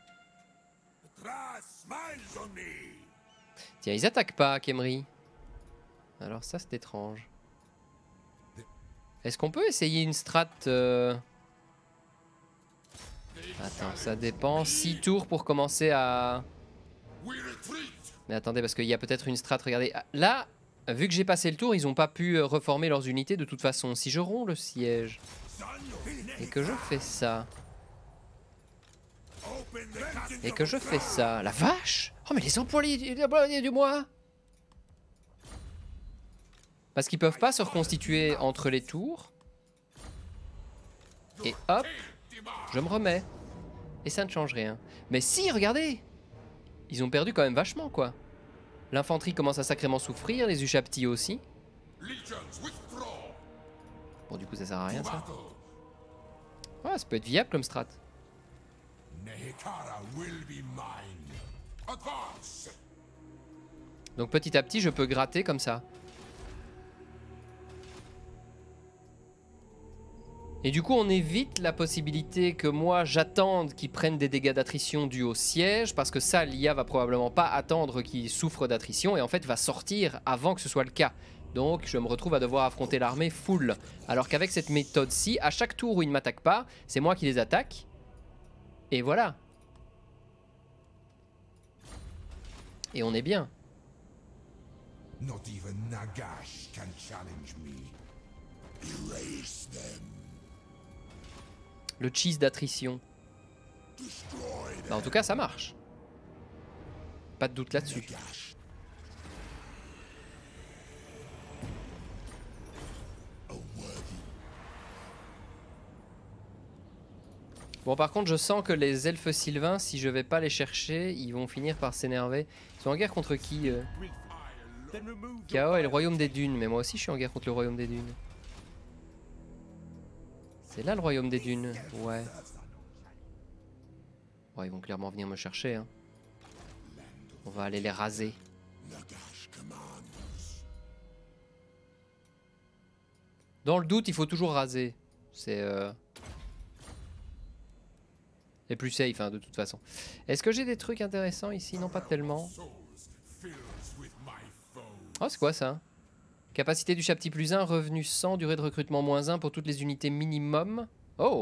Tiens, ils attaquent pas, Khemri. Alors ça, c'est étrange. Est-ce qu'on peut essayer une strat euh... Attends, ça dépend. six tours pour commencer à... Mais attendez, parce qu'il y a peut-être une strat, regardez. Là, vu que j'ai passé le tour, ils n'ont pas pu reformer leurs unités de toute façon. Si je romps le siège et que je fais ça... Et que je fais ça... La vache! Oh mais les employés, les employés du mois! Parce qu'ils peuvent pas se reconstituer entre les tours. Et hop, je me remets. Et ça ne change rien. Mais si, regardez! Ils ont perdu quand même vachement, quoi. L'infanterie commence à sacrément souffrir, les Ushabti aussi. Bon, du coup, ça sert à rien, ça. Ouais, ça peut être viable comme strat. Donc petit à petit, je peux gratter comme ça. Et du coup, on évite la possibilité que moi, j'attende qu'ils prennent des dégâts d'attrition dus au siège, parce que ça, l'I A va probablement pas attendre qu'ils souffrent d'attrition, et en fait va sortir avant que ce soit le cas. Donc je me retrouve à devoir affronter l'armée full. Alors qu'avec cette méthode-ci, à chaque tour où ils ne m'attaquent pas, c'est moi qui les attaque. Et voilà. Et on est bien. Not even Nagash can challenge me. Erase them. Le cheese d'attrition. Bah, en tout cas, ça marche. Pas de doute là-dessus. Bon, par contre, je sens que les elfes sylvains, si je vais pas les chercher, ils vont finir par s'énerver. Ils sont en guerre contre qui euh... Chaos et le royaume des dunes. Mais moi aussi, je suis en guerre contre le royaume des dunes. C'est là le royaume des dunes. Ouais. Bon, ils vont clairement venir me chercher. Hein. On va aller les raser. Dans le doute, il faut toujours raser. C'est... Euh... les plus safe, hein, de toute façon. Est-ce que j'ai des trucs intéressants ici? Non, pas tellement. Oh, c'est quoi ça? Capacité du Ushabti plus un, revenu cent, durée de recrutement moins un pour toutes les unités minimum. Oh!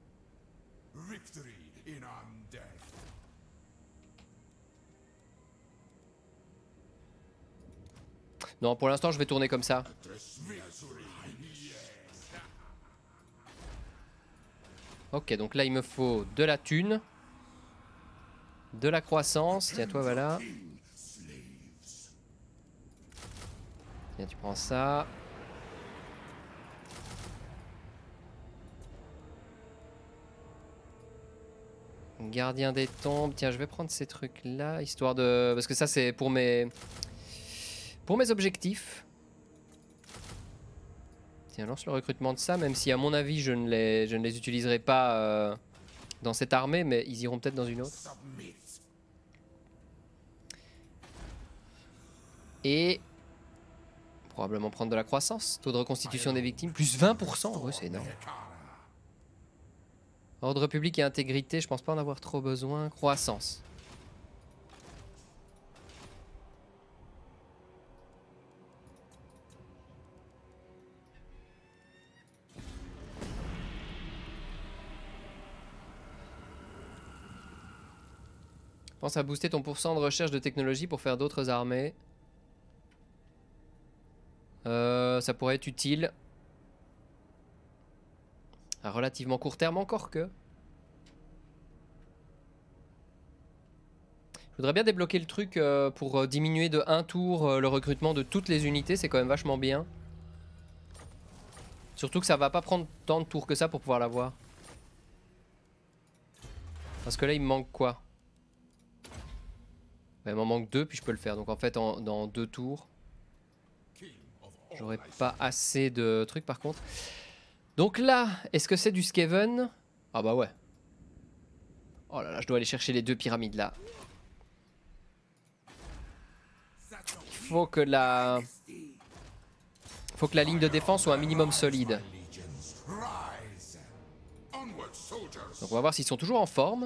Non, pour l'instant, je vais tourner comme ça. Ok, donc là, il me faut de la thune, de la croissance. Tiens, toi, voilà. Tiens, tu prends ça. Gardien des tombes. Tiens, je vais prendre ces trucs-là, histoire de... Parce que ça, c'est pour mes... Pour mes objectifs. Tiens, lance le recrutement de ça, même si à mon avis, je ne les, je ne les utiliserai pas euh, dans cette armée, mais ils iront peut-être dans une autre. Et... probablement prendre de la croissance. Taux de reconstitution des victimes, plus vingt pour cent. Ouais, c'est énorme. Ordre public et intégrité, je pense pas en avoir trop besoin. Croissance. Pense à booster ton pourcent de recherche de technologie pour faire d'autres armées. Euh, euh, ça pourrait être utile. À relativement court terme encore que. Je voudrais bien débloquer le truc euh, pour euh, diminuer de un tour euh, le recrutement de toutes les unités, c'est quand même vachement bien. Surtout que ça va pas prendre tant de tours que ça pour pouvoir l'avoir. Parce que là il me manque quoi? Ouais, il m'en manque deux puis je peux le faire. Donc en fait en, dans deux tours. J'aurais pas assez de trucs par contre. Donc là, est-ce que c'est du Skaven? Ah bah ouais. Oh là là, je dois aller chercher les deux pyramides là. Il faut que la... faut que la ligne de défense soit un minimum solide. Donc on va voir s'ils sont toujours en forme.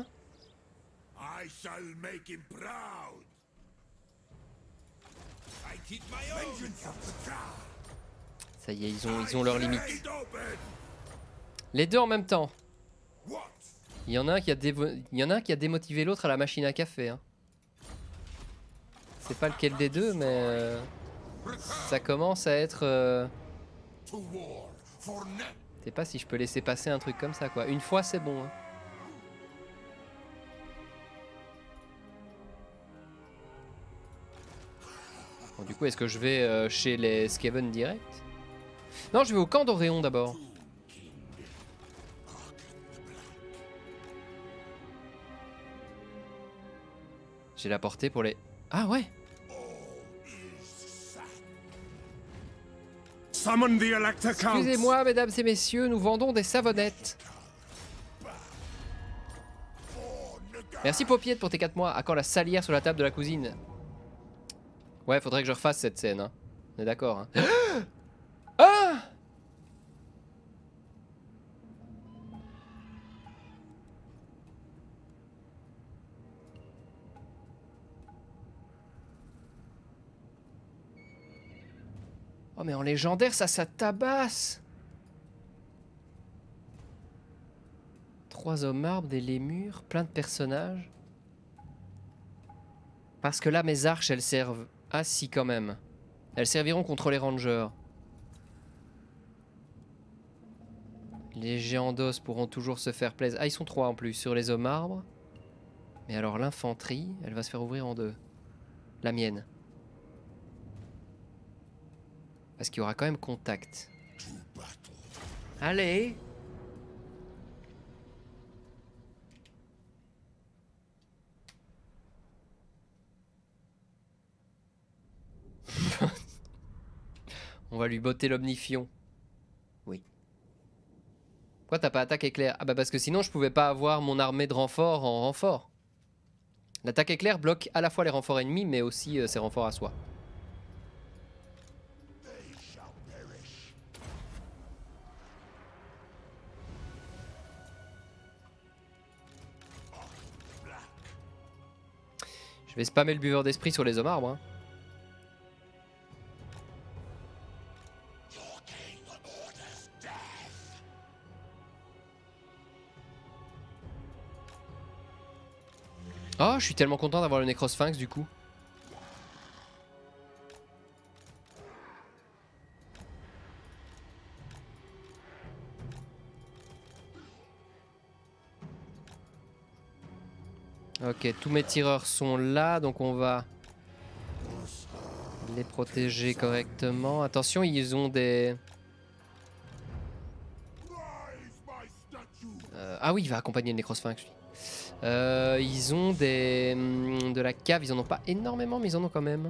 Ça y est, ils ont, ils ont leurs limites. Les deux en même temps. Il y en a un qui a, dévo... Il y en a, un qui a démotivé l'autre à la machine à café. Hein. C'est pas lequel des deux, mais euh, ça commence à être... Euh... Je sais pas si je peux laisser passer un truc comme ça, quoi. Une fois, c'est bon. Hein. Bon, du coup, est-ce que je vais euh, chez les Skaven direct? Non, je vais au camp d'Oréon d'abord. J'ai la portée pour les... Ah ouais. Excusez-moi, mesdames et messieurs, nous vendons des savonnettes. Merci Paupiette pour tes quatre mois. À quand la salière sur la table de la cousine? Ouais, faudrait que je refasse cette scène. Hein. On est d'accord. Hein. Ah! Oh mais en légendaire ça, ça tabasse. Trois hommes arbres, des lémurs, plein de personnages. Parce que là mes arches elles servent... Ah si quand même. Elles serviront contre les rangers. Les géants d'os pourront toujours se faire plaisir. Ah ils sont trois en plus sur les hommes arbres. Mais alors l'infanterie, elle va se faire ouvrir en deux. La mienne. Parce qu'il y aura quand même contact. Allez. On va lui botter l'omnifion. Oui. Pourquoi t'as pas attaque éclair? Ah bah parce que sinon je pouvais pas avoir mon armée de renfort en renfort. L'attaque éclair bloque à la fois les renforts ennemis mais aussi euh, ses renforts à soi. Je vais spammer le buveur d'esprit sur les hommes arbres. Hein. Oh, je suis tellement content d'avoir le Necrosphinx du coup. Ok, tous mes tireurs sont là, donc on va les protéger correctement. Attention, ils ont des... Euh, ah oui, il va accompagner le Necrosphinx, lui. Euh, ils ont des... de la cave, ils en ont pas énormément, mais ils en ont quand même.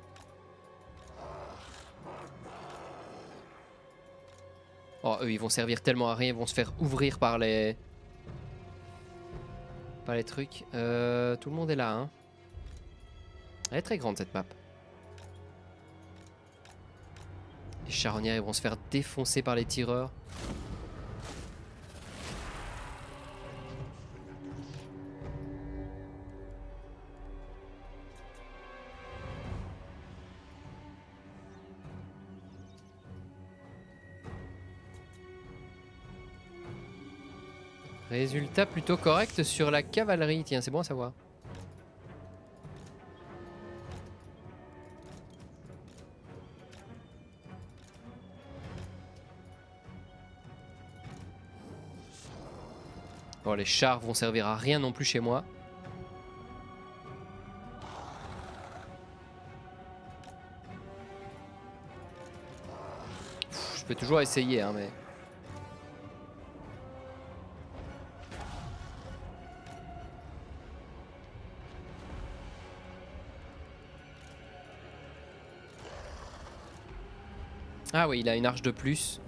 Oh, eux, ils vont servir tellement à rien, ils vont se faire ouvrir par les... Pas les trucs. Euh, tout le monde est là, hein. Elle est très grande cette map. Les charognards ils vont se faire défoncer par les tireurs. Résultat plutôt correct sur la cavalerie. Tiens, c'est bon à savoir. Bon, les chars vont servir à rien non plus chez moi. Pff, je peux toujours essayer, hein, mais... Ah oui, il a une arche de plus.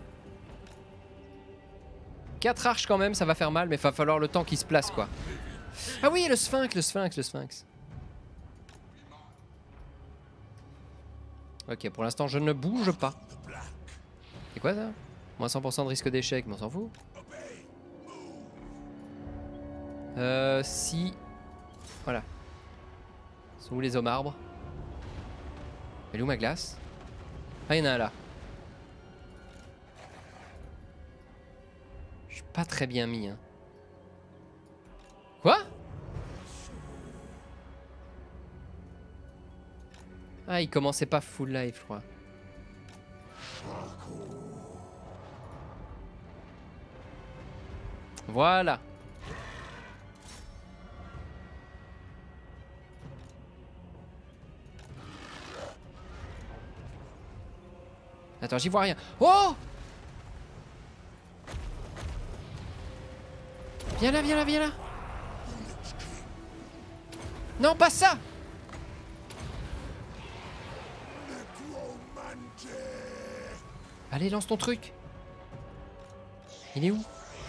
quatre arches quand même, ça va faire mal, mais il va falloir le temps qu'il se place, quoi. Ah oui, le sphinx, le sphinx, le sphinx. Ok, pour l'instant, je ne bouge pas. C'est quoi ça? Moins cent pour cent de risque d'échec, mais on s'en fout. Euh, si... Voilà. Sont où les hommes arbres? Elle est où ma glace? Ah, il y en a un là. Je suis pas très bien mis. Hein. Quoi? Ah, il commençait pas full life, je crois. Voilà. Attends, j'y vois rien. Oh! Viens là, viens là, viens là. Non, pas ça! Allez, lance ton truc. Il est où?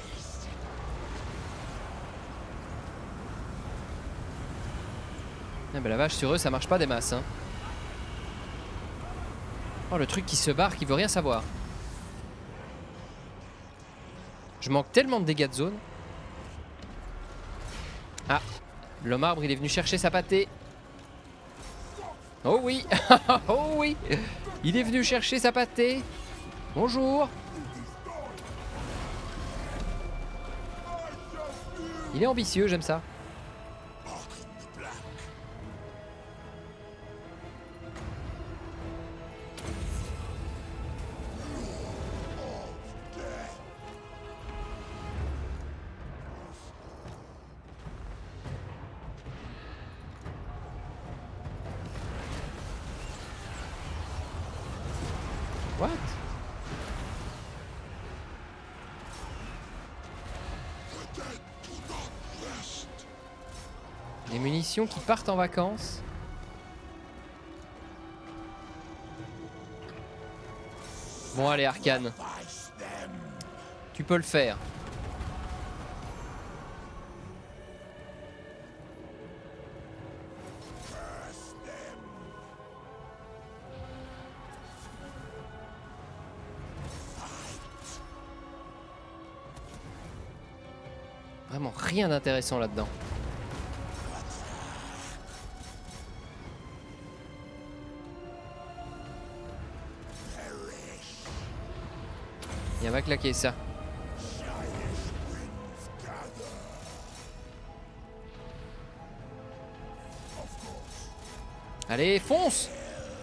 Ah bah la vache, sur eux, ça marche pas des masses, hein. Oh, le truc qui se barre, qui veut rien savoir. Je manque tellement de dégâts de zone. Ah, l'homme arbre, il est venu chercher sa pâtée. Oh oui. Oh oui. Il est venu chercher sa pâtée. Bonjour. Il est ambitieux, j'aime ça. What? Les munitions qui partent en vacances. Bon allez Arcane. Tu peux le faire. Vraiment rien d'intéressant là-dedans. Il va claquer ça. Allez, fonce!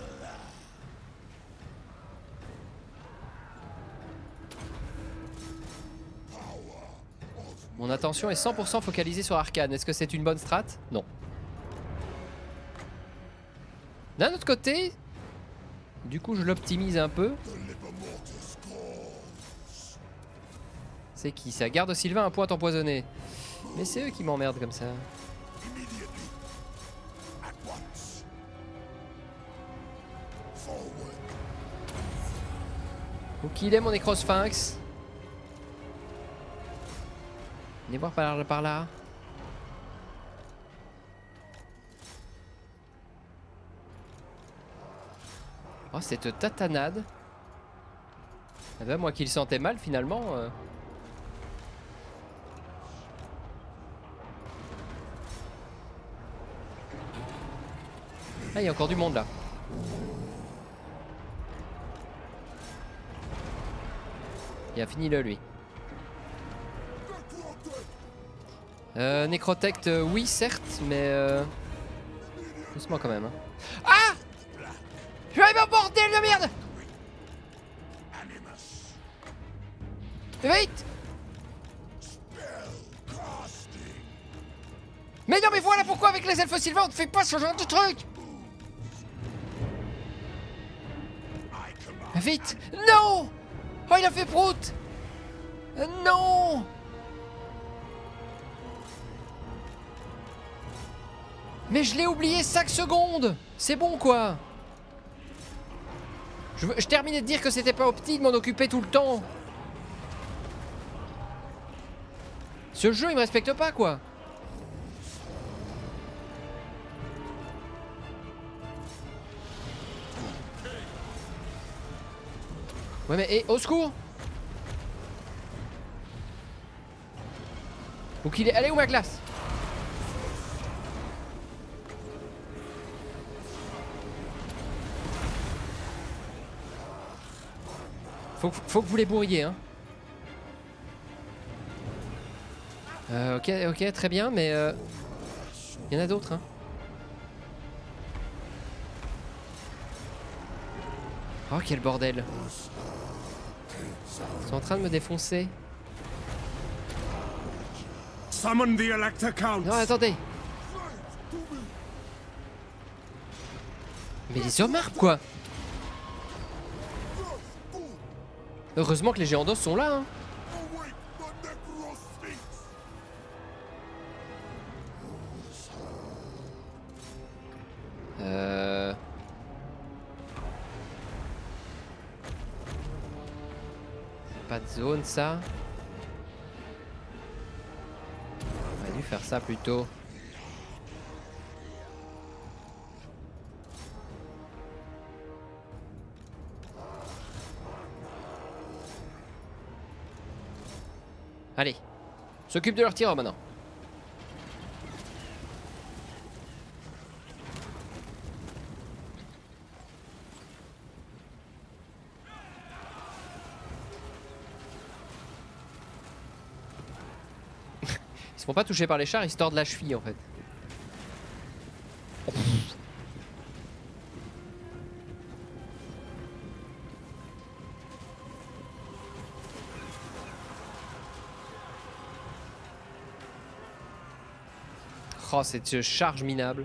Mon attention est cent pour cent focalisée sur Arcane. Est-ce que c'est une bonne strat? Non. D'un autre côté, du coup je l'optimise un peu. C'est qui ça? Garde Sylvain à pointe empoisonnée. Mais c'est eux qui m'emmerdent comme ça. Où qu'il est mon nécrosphinx? Venez voir par là, par là. Oh, cette tatanade. Eh ben, moi qui le sentais mal finalement. Euh... Ah, il y a encore du monde là. Il a fini le lui. Euh, Nécrotect, euh, oui certes, mais euh... doucement quand même. Hein. Ah! Je vais arriver au bordel de merde! Vite! Mais non mais voilà pourquoi avec les elfes sylvains on ne fait pas ce genre de truc. Vite. Non. Oh il a fait prout. Non. Mais je l'ai oublié cinq secondes. C'est bon quoi. Je, je terminais de dire que c'était pas optique de m'en occuper tout le temps. Ce jeu il me respecte pas quoi. Ouais mais hé, au secours. Où qu'il est. Elle est où ma glace? Faut, faut que vous les bourriez hein. Euh, ok, ok, très bien, mais euh, il y en a d'autres hein. Oh quel bordel. Ils sont en train de me défoncer. Summon the Elector Counts. Non attendez. Mais les hommes arbres quoi. Heureusement que les géants d'os sont là hein. Euh... Pas de zone ça. On aurait dû faire ça plus tôt. Allez, s'occupe de leur tireur maintenant. Ils se font pas toucher par les chars, ils se tordent la cheville en fait. Oh, oh cette charge minable.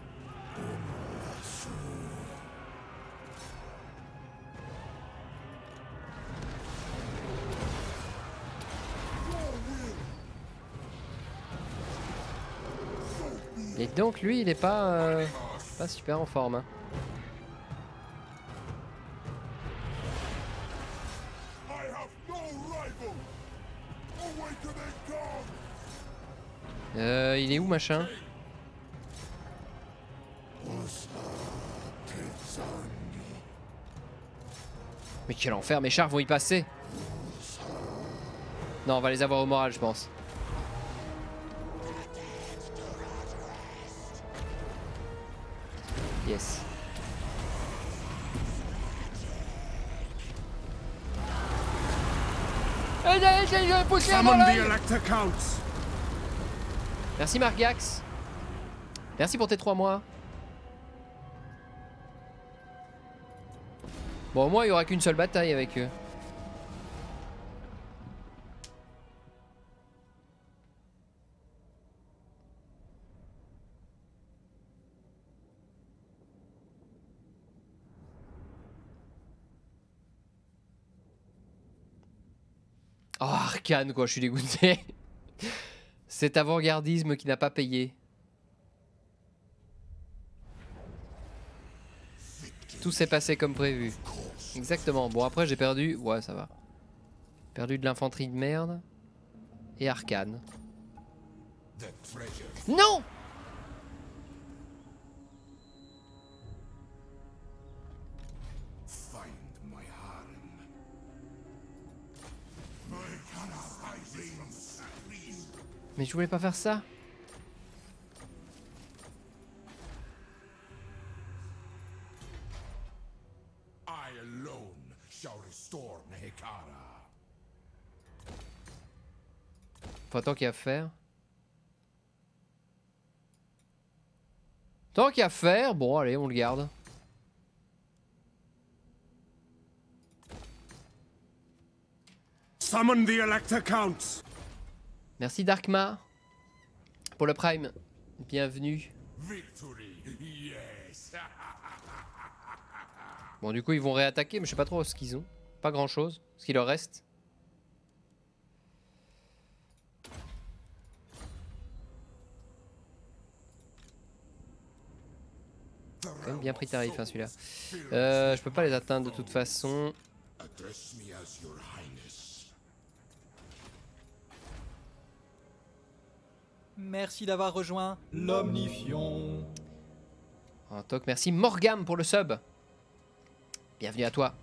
Et donc lui il est pas euh, pas super en forme hein. Euh, il est où machin? Mais quel enfer, mes chars vont y passer. Non, on va les avoir au moral, je pense. Yes. Summon the Elector Counts. Merci Margax. Merci pour tes trois mois. Bon, au moins il n'y aura qu'une seule bataille avec eux. Oh, Arcane quoi, je suis dégoûté. Cet avant-gardisme qui n'a pas payé. Tout s'est passé comme prévu. Exactement. Bon après j'ai perdu... Ouais ça va. Perdu de l'infanterie de merde. Et Arcane. Non! Mais je voulais pas faire ça. Enfin, tant qu'il y a à faire. Tant qu'il y a à faire, bon allez, on le garde. Summon the Elector Counts. Merci Darkmar pour le Prime. Bienvenue. Victory, yes. Bon, du coup, ils vont réattaquer, mais je sais pas trop ce qu'ils ont. Pas grand chose. Ce qu'il leur reste. Quand même bien pris tarif, hein, celui-là. Euh, je peux pas les atteindre de toute façon. Address me as your highness. Merci d'avoir rejoint l'Omnifion. En toc, merci Morgam pour le sub. Bienvenue à toi.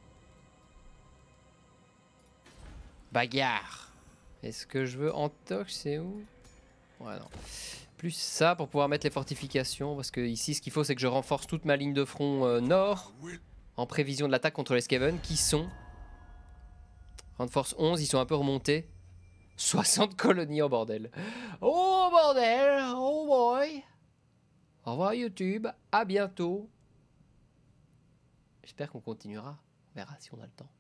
Bagarre. Est-ce que je veux en toc, c'est où? Ouais, non. Plus ça pour pouvoir mettre les fortifications. Parce que ici, ce qu'il faut, c'est que je renforce toute ma ligne de front euh, nord. En prévision de l'attaque contre les Skaven. Qui sont... En force onze, ils sont un peu remontés. soixante colonies, oh bordel. Oh bordel. Oh boy. Au revoir YouTube. À bientôt. J'espère qu'on continuera. On verra si on a le temps.